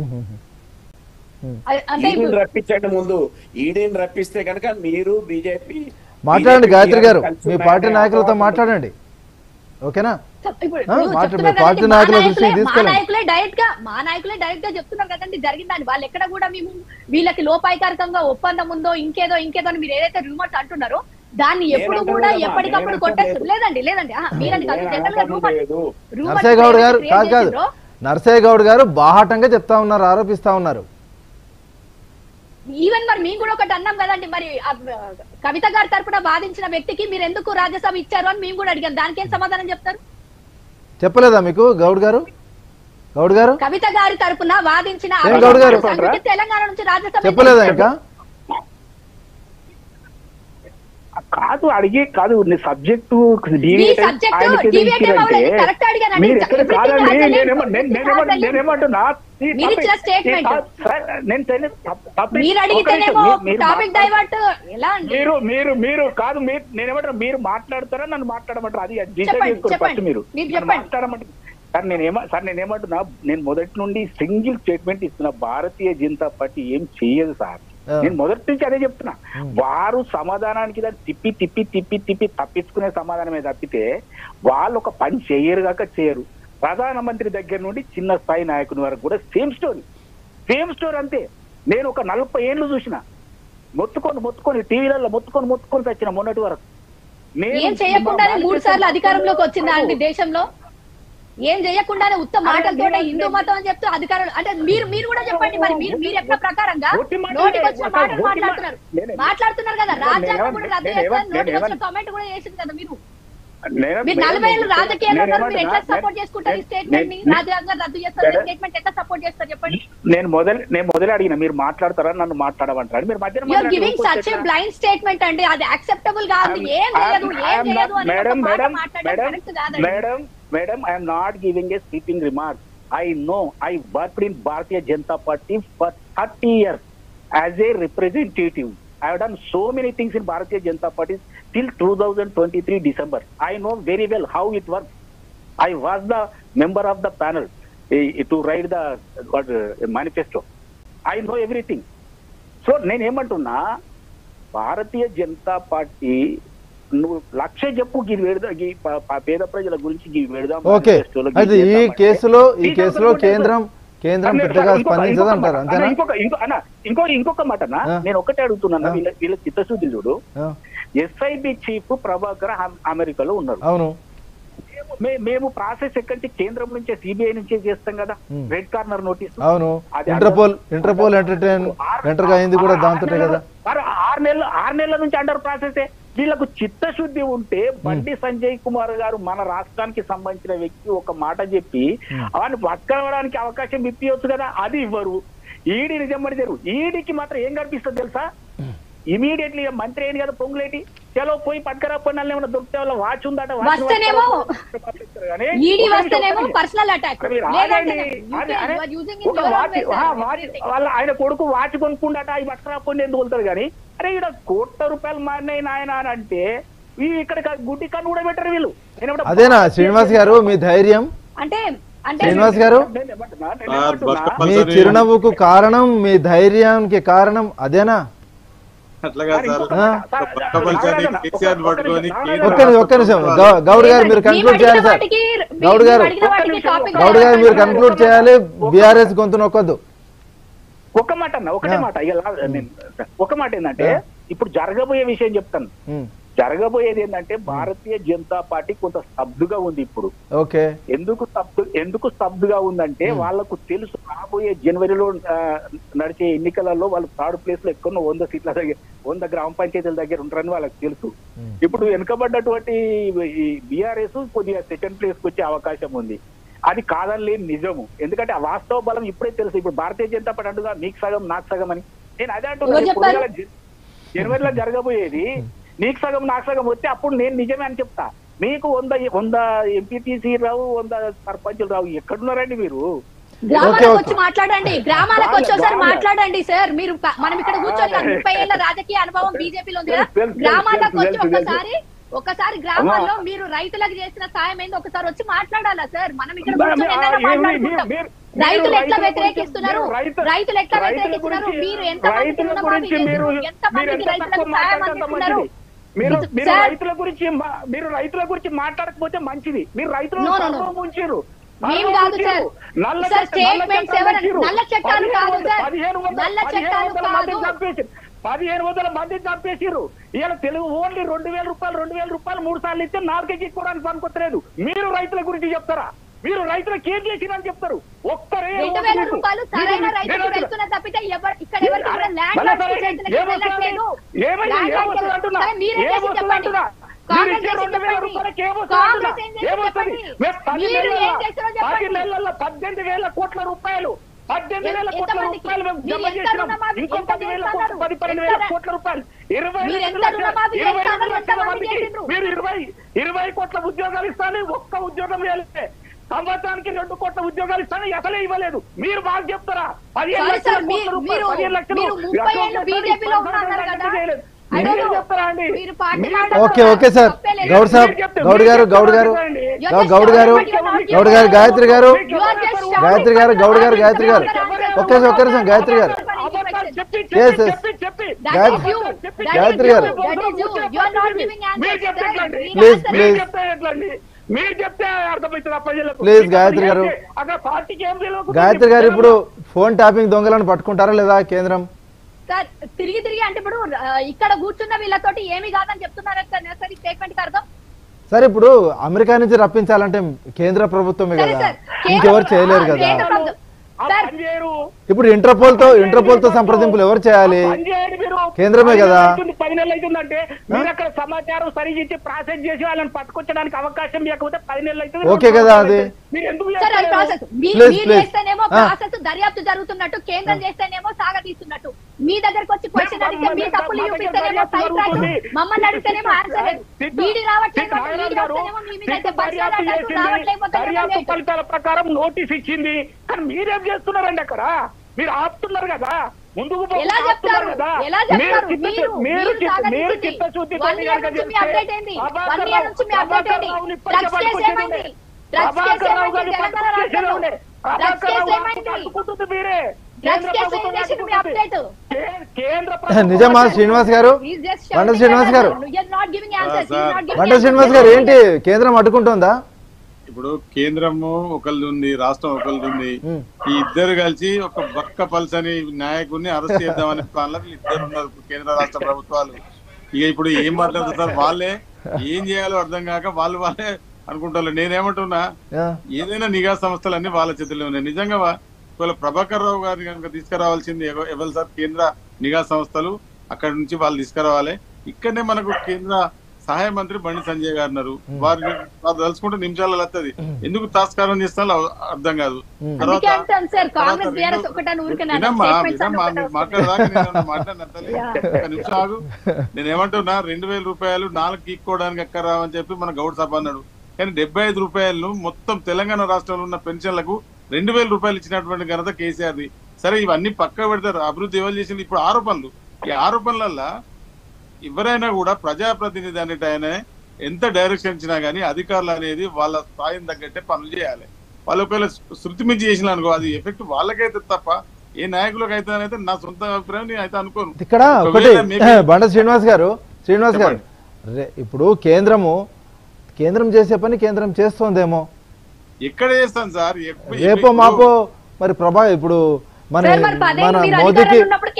ఈడీని రప్పించండి ముందు. ఈడీని రప్పిస్తే కనుక మీరు బీజేపీ మాట్లాడండి. గాయత్రి గారు మీ పార్టీ నాయకులతో మాట్లాడండి, ఓకేనా? పార్టీ నాయకుల దృష్టికి తీసుకెళ్ళండి. డైరెక్ట్ గా మా నాయకులే డైరెక్ట్ గా చెప్తున్నారు కదండి జరిగిందని. వాళ్ళు ఎక్కడ కూడా మేము వీళ్ళకి లోపాయికారికంగా ఒప్పందం ఉందో ఇంకేదో ఇంకేదో అని మీరు ఏదైతే రూమర్స్ అంటున్నారో దాన్ని ఎప్పుడు కూడా ఎప్పటికప్పుడు కొట్టేస్తారు. లేదండి లేదండి మీరని కాదు, జనరల్ గా నర్సయ్య గౌడ్ గారు కాదు కాదు నర్సయ్య గౌడ్ గారు బాహాటంగా చెప్తా ఉన్నారు, ఆరోపిస్తా ఉన్నారు. ఈవెన్ మరి మేము కూడా ఒకటి అన్నాం కదండి, మరి కవిత గారి తరపున వాదించిన వ్యక్తికి మీరు ఎందుకు రాజ్యసభ ఇచ్చారు అని మేము కూడా అడిగాం. దానికి ఏం సమాధానం చెప్తారు? చెప్పలేదా మీకు గౌడ్ గారు? గౌడ్ గారు కవిత గారి తరపున వాదించిన గౌడ్ గారు తెలంగాణ నుంచి రాజ్యసభ చెప్పలేదా ఇంకా? కాదు అడిగే కాదు సబ్జెక్టు నేనేమంటున్నా మీరు మీరు మీరు కాదు మీరు నేనేమంటారు మీరు మాట్లాడతారా నన్ను మాట్లాడమంటారు అది డిసైడ్ చేసుకోండి ఫస్ట్ మీరు మాట్లాడమంటారు సార్. నేనేమో సార్ నేనేమంటున్నా నేను మొదటి నుండి సింగిల్ స్టేట్మెంట్ ఇస్తున్నా, భారతీయ జనతా పార్టీ ఏం చెయ్యదు సార్. నేను మొదటి నుంచి అదే చెప్తున్నా. వారు సమాధానానికి దాన్ని తిప్పి తిప్పి తిప్పి తిప్పి తప్పించుకునే సమాధానమే తప్పితే వాళ్ళు ఒక పని చేయరు కాక చేయరు. ప్రధానమంత్రి దగ్గర నుండి చిన్న స్థాయి నాయకుని వరకు కూడా సేమ్ స్టోరీ సేమ్ స్టోరీ అంతే. నేను ఒక నలభై ఏళ్ళు చూసిన మొత్తుకొని మొత్తుకొని టీవీలలో మొత్తుకొని మొత్తుకొని తెచ్చిన మొన్నటి వరకు. ఏం చేయకుండానే మూడు సార్లు అధికారంలోకి వచ్చిందా అండి దేశంలో? ఏం చేయకుండానే ఉత్త మాటలతో హిందూ మతం అని చెప్తూ అధికారులు అంటే మీరు మీరు కూడా చెప్పండి మరి మీరు మీరు ఎక్కడ ప్రకారంగా నోటికి వచ్చిన మాటలు మాట్లాడుతున్నారు మాట్లాడుతున్నారు కదా. రాజ్యాంగం కూడా రద్దు చేస్తారు, నోటికి వచ్చిన కామెంట్ కూడా చేసింది కదా. మీరు మీరు నలభై ఏళ్ళు రాజకీయాల్లో ఉన్నారు, మీరు ఎట్లా సపోర్ట్ చేసుకుంటారు ఈ స్టేట్మెంట్ ని? రాజ్యాంగం రద్దు చేస్తారు స్టేట్మెంట్ ఎట్లా సపోర్ట్ చేస్తారు చెప్పండి? నేను మొదలు నేను మొదలు అడిగిన మీరు మాట్లాడతారా నన్ను మాట్లాడమంటారు? మీరు మధ్య giving such a blind statement అండి, అది యాక్సెప్టబుల్ కాదు. ఏం చేయదు ఏం చేయదు అని మాట్లాడడం కరెక్ట్ కాదండి. Madam madam I'm not giving a sweeping remark. I know I worked in Bharatiya Janata party for thirty years as a representative. I have done so many things in Bharatiya Janata Party till two thousand twenty-three December. I know very well how it works. I was the member of the panel uh, to write the what, uh, manifesto. I know everything. So నేను ఏమంటున్నా, భారతీయ Janata party నువ్వు లక్ష్య చెప్పు గిరి వేడదా పేద ప్రజల గురించి గిరి వేడదాం. Okay, అయితే ఈ కేసులో ఈ కేసులో కేంద్రం కేంద్రం పెద్దగా స్పందించదు అంటారు అంతేనా? ఇంకొక ఇంకో ఇంకొక మాట నేను ఒకటే అడుగుతున్నా, వీళ్ళ వీళ్ళ చిత్తశుద్ధి చూడు. ఎస్ఐబి చీఫ్ ప్రభాకర్ అమెరికాలో ఉన్నారు. అవును, మేము ప్రాసెస్ ఎక్కడి కేంద్రం నుంచే సిబిఐ నుంచే చేస్తాం కదా రెడ్ కార్నర్ నోటీస్. అవును, ఇంటర్పోల్ ఇంటర్పోల్ ఎంటర్టైన్ ఎంటర్ అయింది కూడా దాంతో కదా. ఆరు నెలలు ఆరు నెలల నుంచి అండర్ ప్రాసెసే. వీళ్ళకు చిత్తశుద్ధి ఉంటే బండి సంజయ్ కుమార్ గారు మన రాష్ట్రానికి సంబంధించిన వ్యక్తి ఒక మాట చెప్పి అవన్నీ పట్టుకోవడానికి అవకాశం ఇప్పించవచ్చు కదా, అది ఇవ్వరు. ఈడీ నిజం పడిచారు. ఈడీకి మాత్రం ఏం కనిపిస్తుంది తెలుసా? ఇమీడియట్లీ మంత్రి అయింది కదా పొంగులేటి, చలో పోయి పట్టుకరా పన్నాళ్ళు ఏమైనా దొరికితే వాళ్ళ వాచ్ ఉందట వాళ్ళ ఆయన కొడుకు వాచ్ కొనుక్కుండట ఈ పట్టుకరా పొండి ఎందుకు వెళ్తారు కానీ. అరే ఇక్కడ కోట్ల రూపాయలు మారినాయి నాయన అని అంటే ఇక్కడ గుడ్డి కన్ను కూడా పెట్టరు వీళ్ళు. అదేనా శ్రీనివాస్ గారు మీ ధైర్యం? అంటే శ్రీనివాస్ గారు మీ చిరునవ్వుకు కారణం మీ ధైర్యానికి కారణం అదేనా? ఒక్క నిమిషం గౌడ్ గారు మీరు కన్క్లూడ్ చేయాలి సార్. గౌడ్ గారు గౌడ్ గారు మీరు కన్క్లూడ్ చేయాలి, బీఆర్ఎస్ గొంతు నొక్కొద్దు. ఒక మాట అన్న ఒకటే మాట ఒక మాట ఏంటంటే ఇప్పుడు జరగబోయే విషయం చెప్తాను. జరగబోయేది ఏంటంటే భారతీయ జనతా పార్టీ కొంత స్తబ్దుగా ఉంది ఇప్పుడు. ఓకే, ఎందుకు స్తబ్దు ఎందుకు స్తబ్దుగా ఉందంటే వాళ్ళకు తెలుసు రాబోయే జనవరిలో నడిచే ఎన్నికలలో వాళ్ళు థర్డ్ ప్లేస్ లో ఎక్కువ వంద సీట్ల దగ్గర వంద గ్రామ పంచాయతీల దగ్గర ఉంటారని వాళ్ళకి తెలుసు. ఇప్పుడు వెనుకబడ్డటువంటి ఈ బీఆర్ఎస్ కొద్దిగా సెకండ్ ప్లేస్ కి వచ్చే అవకాశం ఉంది. అది కాదని లేని నిజము. ఎందుకంటే ఆ వాస్తవ బలం ఇప్పుడే తెలుసు. ఇప్పుడు భారతీయ జనతా పార్టీ అంటుగా నీకు సగం నాకు సగం అని. నేను అదే అంటున్నా, జనవరిలో జరగబోయేది నీకు సగం నాకు సగం వస్తే అప్పుడు నేను నిజమే అని చెప్తా. మీకు వంద వంద ఎంపీటీసీ రావు, వంద సర్పంచులు రావు. ఎక్కడున్నారండి మీరు? గ్రామాలకు వచ్చి మాట్లాడండి, గ్రామాలకు వచ్చి ఒకసారి మాట్లాడండి సార్. మీరు మనం ఇక్కడ కూర్చొని ముప్పై ఏళ్ళ రాజకీయ అనుభవం బీజేపీలో ఉంది కదా, గ్రామాలకు వచ్చి ఒకసారి ఒకసారి గ్రామాల్లో మీరు రైతులకు చేసిన సాయం ఏంది ఒకసారి వచ్చి మాట్లాడాలా సార్? మనం ఇక్కడ కూర్చొని మాట్లాడుకుంటాం. రైతులు ఎట్లా వ్యతిరేకిస్తున్నారు, రైతులు ఎట్లా వ్యతిరేకిస్తున్నారు, మీరు ఎంత ఎంత మందికి రైతులకు సాయం అందిస్తున్నారు? మీరు మీరు రైతుల గురించి మీరు రైతుల గురించి మాట్లాడకపోతే మంచిది. మీరు రైతులను ఉంచారు. మేము కాదు సార్, సార్ స్టేట్మెంట్స్ ఎవరు నల్ల చట్టాలు కాదు సార్, నల్ల చట్టాలు కాదు. పదిహేను వందల మంది చంపేసారు. ఇలా తెలుగు ఓన్లీ రెండు వేల రూపాయలు రెండు వేల రూపాయలు మూడు సార్లు ఇస్తే నాలుగేకి ఇచ్చుకోవడానికి పనికొత్తలేదు. మీరు రైతుల గురించి చెప్తారా? మీరు రైతులకు ఏం చేసిరని చెప్తారు? ఒక్కరే పద్దెనిమిది వేల కోట్ల రూపాయలు పద్దెనిమిది వేల కోట్ల రూపాయలు మేము జమ చేసినాం. ఇంకో పది వేల కోట్ల పది పన్నెండు వేల కోట్ల రూపాయలు ఇరవై ఇరవై రెండు లక్షల మందికి మీరు ఇరవై ఇరవై కోట్ల ఉద్యోగాలు ఇస్తాను. ఒక్క ఉద్యోగం ఇవ్వలే. సంవత్సరానికి రెండు కోట్ల ఉద్యోగాలు ఇస్తాను, అసలే ఇవ్వలేదు. మీరు బాగా చెప్తారా? పదిహేను లక్షల కోట్ల రూపాయలు పదిహేను లక్షలు చెప్తారా అండి? Okay okay sir. గౌడ్ సాబ్ గౌడ్ గారు గౌడ్ గారు గౌడ్ గారు గౌడ్ గారు గాయత్రి గారు గాయత్రి గారు గౌడ్ గారు గాయత్రి గారు ఒకే ఒక్క నిమిషం గాయత్రి గారు గాయత్రి గారు ప్లీజ్ ప్లీజ్ మీరు చెప్తే అర్థమవుతుంది ఆ ప్రజలకు. ప్లీజ్ గాయత్రి గారు, అక్కడ పార్టీకి ఏం తెలియదు. గాయత్రి గారు ఇప్పుడు ఫోన్ ట్యాపింగ్ దొంగలను పట్టుకుంటారా లేదా కేంద్రం? సార్ తిరిగి తిరిగి అంటే ఇప్పుడు ఇక్కడ కూర్చున్న వీళ్ళతోటి ఏమి కాదని చెప్తున్నారు సార్, ఈ స్టేట్మెంట్ అర్థం. సరే ఇప్పుడు అమెరికా నుంచి రప్పించాలంటే కేంద్ర ప్రభుత్వమే కదా, ఇంకెవరు చేయలేరు కదా. ఇప్పుడు ఇంటర్పోల్ తో ఇంటర్పోల్ తో సంప్రదింపులు ఎవరు చేయాలి? కేంద్రమే కదా. పది నెలలు అవుతుందంటే మీరు అక్కడ సమాచారం సరిగించి ప్రాసెస్ చేసి వాళ్ళని పట్టుకొచ్చడానికి అవకాశం లేకపోతే పది నెలలు అవుతుంది. ఓకే కదా, అది మీరు ఎందుకు చేస్తేనేమో ప్రాసెస్ దర్యాప్తు జరుగుతున్నట్టు, కేంద్రం చేస్తేనేమో సాగతీస్తున్నట్టు. మీ దగ్గరకు వచ్చి క్వశ్చన్ అడిగితే మీ తప్పులు చూపిస్తేనేమో సైట్ ట్రాక్, మమ్మల్ని అడిగితేనేమో ఆన్సర్ లేదు. వీడి రావట్లేదు, దర్యాప్తు ఫలితాల ప్రకారం నోటీస్ ఇచ్చింది, కానీ మీరేం చేస్తున్నారండి అక్కడ? మీరు ఆపుతున్నారు కదా, ముందుకు చెప్తారు కదా. మీరు మీరు చిత్తశుద్ధి మీరే నిజమా శ్రీనివాస్ గారు? బండ శ్రీనివాస్ గారు, బండ శ్రీనివాస్ గారు ఏంటి కేంద్రం అడ్డుకుంటుందా? ఇప్పుడు కేంద్రము ఒకరిది ఉంది, రాష్ట్రం ఒకరిది ఉంది. ఈ ఇద్దరు కలిసి ఒక బక్క పల్సని నాయకుడిని అరెస్ట్ చేద్దామనే ప్లాన్ లో ఇద్దరు ఉన్నారు కేంద్ర రాష్ట్ర ప్రభుత్వాలు. ఇక ఇప్పుడు ఏం మాట్లాడుతున్నారు వాళ్ళే, ఏం చేయాలో అర్థం కాక వాళ్ళు వాళ్ళే అనుకుంటారు. నేనేమంటున్నా, ఏదైనా నిఘా సంస్థలన్నీ వాళ్ళ చేతుల్లో ఉన్నాయి. నిజంగా ఒకవేళ ప్రభాకర్ రావు గారిని కనుక తీసుకురావాల్సింది ఎవరు సార్? కేంద్ర నిఘా సంస్థలు అక్కడి నుంచి వాళ్ళు తీసుకురావాలి. ఇక్కడనే మనకు కేంద్ర సహాయ మంత్రి బండి సంజయ్ గారు ఉన్నారు, వారిని తలుచుకుంటే నిమిషాలు వస్తుంది. ఎందుకు తాస్కారం చేస్తారో అర్థం కాదు. నిమిషాలు నేను ఏమంటున్నా, రెండు వేల రూపాయలు నాలుగు గీక్కోవడానికి ఎక్కడ రావని చెప్పి మన గౌడ్ సభ అన్నాడు. కానీ డెబ్బై ఐదు రూపాయలను మొత్తం తెలంగాణ రాష్ట్రంలో ఉన్న పెన్షన్లకు రెండు వేల రూపాయలు ఇచ్చినటువంటి ఘనత కేసీఆర్ది. సరే ఇవన్నీ పక్క పెడతారు, అభివృద్ధి ఎవరు చేసింది? ఇప్పుడు ఆరోపణలు, ఈ ఆరోపణలల్లో ఎవరైనా కూడా ప్రజాప్రతినిధి అనేట ఆయన ఎంత డైరెక్షన్ ఇచ్చినా గానీ అధికారులు అనేది వాళ్ళ స్థాయిని తగ్గట్టే పనులు చేయాలి. వాళ్ళు ఒకవేళ శృతి మించి చేసిన అనుకో, అది ఎఫెక్ట్ వాళ్ళకైతే తప్ప ఏ నాయకులకు అయితే అయితే నా సొంత అభిప్రాయం నేను అయితే అనుకోను. ఇక్కడ ఒకటి బండ శ్రీనివాస్ గారు, శ్రీనివాస్ గారు ఇప్పుడు కేంద్రము కేంద్రం చేసే పని కేంద్రం చేస్తోందేమో, ఎక్కడ చేస్తాను సార్? రేపో మాపో మరి ప్రభా ఇప్పుడు మన మన మోదీకి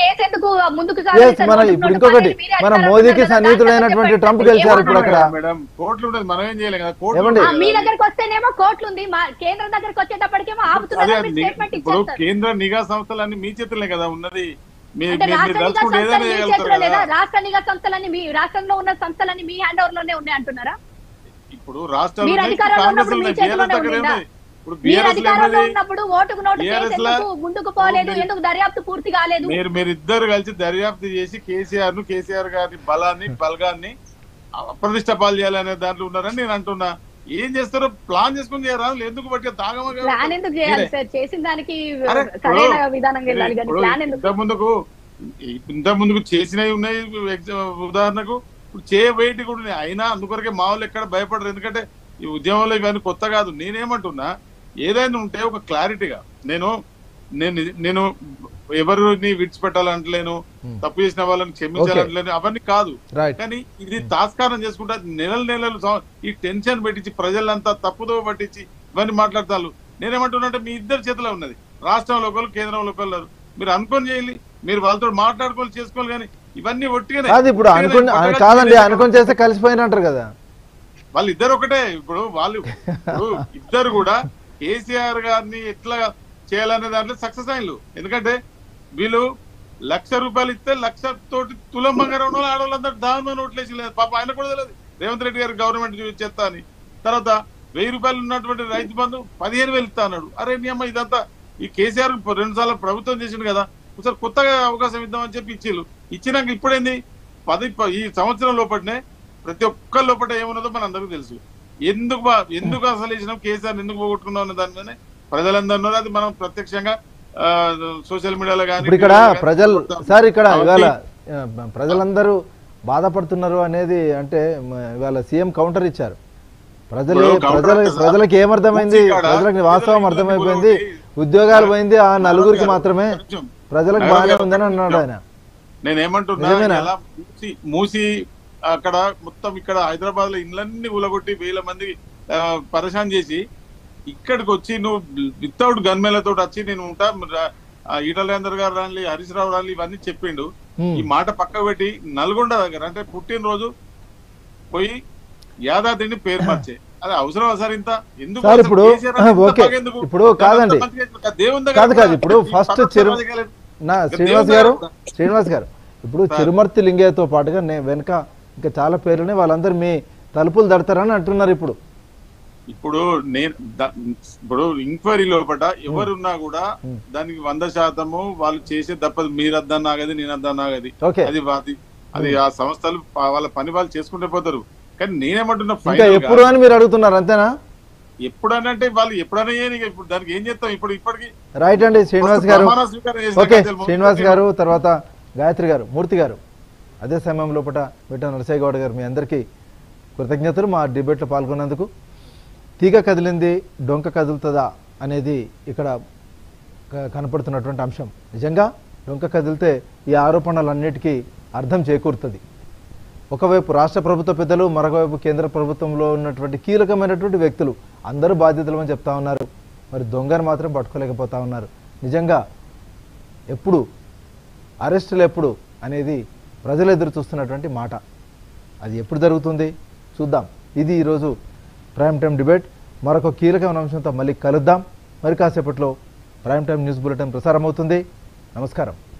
మన ఇప్పుడు ఇంకొకటి మన మోదీకి సన్నిహితుడైనటువంటి ట్రంప్ గెలిచారు ఇప్పుడు అక్కడ. కోట్లు ఉండదు, మనం ఏం చేయలేం కదా. మీ దగ్గరకు వస్తేనేమో కోట్లు ఉంది, కేంద్రం దగ్గరకు వచ్చేటప్పటికేమో ఆపుతున్నారు. ఇప్పుడు కేంద్ర నిఘా సంస్థలన్నీ మీ చేతులే కదా ఉన్నది. రాష్ట్ర నిఘా సంస్థలన్నీ మీ రాష్ట్రంలో ఉన్న సంస్థలన్నీ మీ హ్యాండ్ ఓవర్ లోనే ఉన్నాయి అంటున్నారా? ఇప్పుడు రాష్ట్రంలో కాంగ్రెస్ ఇప్పుడు మీరు మీరిద్దరు కలిసి దర్యాప్తు చేసి కేసీఆర్ ను కేసీఆర్ గారి బలాన్ని బలగాన్ని అప్రతిష్ట పాలు చేయాలనే దాంట్లో ఉన్నారని నేను అంటున్నా. ఏం చేస్తారో ప్లాన్ చేసుకుని చేయరా? ఎందుకు బట్టి ఇంత ముందుకు ఇంత ముందుకు చేసినవి ఉన్నాయి. ఉదాహరణకు ఇప్పుడు చేయబయటి కూడా ఉన్నాయి. అయినా అందుకొరకే మా వాళ్ళు ఎక్కడ భయపడరు, ఎందుకంటే ఈ ఉద్యమంలో ఇవన్నీ కొత్త కాదు. నేనేమంటున్నా, ఏదైనా ఉంటే ఒక క్లారిటీగా నేను నేను నేను ఎవరిని విడిచిపెట్టాలంటలేను, తప్పు చేసిన వాళ్ళని క్షమించాలంటలేను, అవన్నీ కాదు. కానీ ఇది తాస్కారం చేసుకుంటా నెలలు నెలలు ఈ టెన్షన్ పెట్టించి ప్రజలంతా తప్పుదో పట్టించి ఇవన్నీ మాట్లాడతారు. నేనేమంటున్నా అంటే మీ ఇద్దరు చేతిలో ఉన్నది, రాష్ట్రంలో ఒకరు కేంద్రంలో ఒకరు. మీరు అనుకొని చేయాలి, మీరు వాళ్ళతో మాట్లాడుకోవాలి చేసుకోవాలి. కానీ ఇవన్నీ ఒట్టిగానే ఇప్పుడు అనుకుని కాదండి, అనుకొని చేస్తే కలిసిపోయినట్టు కదా వాళ్ళు ఇద్దరు ఒకటే. ఇప్పుడు వాళ్ళు ఇద్దరు కూడా కేసీఆర్ గారిని ఎట్లా చేయాలనే దాంట్లో సక్సెస్ అయినలు. ఎందుకంటే వీళ్ళు లక్ష రూపాయలు ఇస్తే లక్ష తోటి తులం బంగారం ఉన్న ఆడవాళ్ళందరూ దాని నోట్లేసి లేదు. పాప ఆయన కూడా తెలియదు రేవంత్ రెడ్డి గారు గవర్నమెంట్ చేస్తా అని. తర్వాత వెయ్యి రూపాయలు ఉన్నటువంటి రైతు బంధు పదిహేను వేలు ఇస్తా అన్నాడు. అరే నీ అమ్మ ఇదంతా ఈ కేసీఆర్ రెండు సార్లు ప్రభుత్వం చేసిండు కదా, ఒకసారి కొత్తగా అవకాశం ఇద్దామని చెప్పి ఇచ్చిళ్ళు. ఇచ్చినాక ఇప్పుడేంది పది ఈ సంవత్సరం లోపలనే ప్రతి ఒక్కరి లోపల ఏమున్నదో మన అందరికీ తెలుసు. ఎందుకు ఎందుకు అసలు ఇచ్చినాం, కేసీఆర్ ఎందుకు పోగొట్టుకున్నాం అనే దాని మీదనే ప్రజలందరూ ఉన్నారు. అది మనం ప్రత్యక్షంగా సోషల్ మీడియాలో కానీ ఇక్కడ ప్రజలు సార్ ఇక్కడ ఇవాళ ప్రజలందరూ బాధపడుతున్నారు అనేది అంటే ఇవాళ సీఎం కౌంటర్ ఇచ్చారు. ప్రజలు ప్రజల ప్రజలకు ఏమర్థమైంది, ప్రజలకు వాస్తవం అర్థమైపోయింది, ఉద్యోగాలు పోయింది ఆ నలుగురికి మాత్రమే, ప్రజలకు బాగానే ఉందని అన్నాడు ఆయన. నేనేమంటున్నా, మూసి అక్కడ మొత్తం ఇక్కడ హైదరాబాద్ లో ఇళ్ళన్ని ఊలగొట్టి వేల మంది పరేషాన్ చేసి ఇక్కడికి వచ్చి నువ్వు వితౌట్ గన్మేలతో వచ్చి నేను ఉంటా ఈటలేందర్ గారు రాని హరీష్ రావు రాని ఇవన్నీ చెప్పిండు. ఈ మాట పక్క పెట్టి నల్గొండ దగ్గర అంటే పుట్టినరోజు పోయి యాదాద్రిని పేరు మార్చే అది అవసరం సార్ ఇంత ఎందుకు సార్ ఇప్పుడు ఓకే ఇప్పుడు కాదండి కాదు కాదు ఇప్పుడు ఫస్ట్ చిరు నా శ్రీనివాస్ గారు శ్రీనివాస్ గారు ఇప్పుడు చిరుమర్తి లింగయ్యతో పాటుగా నేను వెనక ఇంకా చాలా పేర్లునే వాళ్ళందరూ మీ తలుపులు దడతారని అంటున్నారు. ఇప్పుడు ఇప్పుడు నేను ఇప్పుడు ఎంక్వైరీ లోపల ఎవరున్నా కూడా దానికి వంద శాతము వాళ్ళు చేసే తప్పదు. మీరు అద్దన్నాగది నేను అద్దన్నాగది అది అది ఆ సంస్థలు వాళ్ళ పని వాళ్ళు చేసుకుంటే పోతారు. కానీ నేనేమంటున్నా ఎప్పుడు అని మీరు అడుగుతున్నారు అంతేనా? ఎప్పుడనంటే వాళ్ళు ఎప్పుడైనా ఇప్పుడు దానికి ఏం చేస్తాం ఇప్పుడు ఇప్పటికి రైట్ అండి శ్రీనివాస్ గారు. ఓకే శ్రీనివాస్ గారు తర్వాత గాయత్రి గారు మూర్తి గారు అదే సమయం లోపల బిడ్డ నరసయ్య గౌడ్ గారు మీ అందరికీ కృతజ్ఞతలు మా డిబేట్లో పాల్గొన్నందుకు. తీగ కదిలింది డొంక కదులుతుందా అనేది ఇక్కడ కనపడుతున్నటువంటి అంశం. నిజంగా డొంక కదిలితే ఈ ఆరోపణలన్నిటికీ అర్థం చేకూరుతుంది. ఒకవైపు రాష్ట్ర ప్రభుత్వ పెద్దలు మరొకవైపు కేంద్ర ప్రభుత్వంలో ఉన్నటువంటి కీలకమైనటువంటి వ్యక్తులు అందరూ బాధ్యతలు అని చెప్తా ఉన్నారు. మరి దొంగను మాత్రం పట్టుకోలేకపోతా ఉన్నారు. నిజంగా ఎప్పుడు అరెస్టులు ఎప్పుడు అనేది ప్రజలు ఎదురు చూస్తున్నటువంటి మాట. అది ఎప్పుడు జరుగుతుంది చూద్దాం. ఇది ఈరోజు ప్రైమ్ టైం డిబేట్. మరొక కీలకమైన అంశంతో మళ్ళీ కలుద్దాం. మరి కాసేపట్లో ప్రైమ్ టైం న్యూస్ బులెటిన్ ప్రసారం అవుతుంది. నమస్కారం.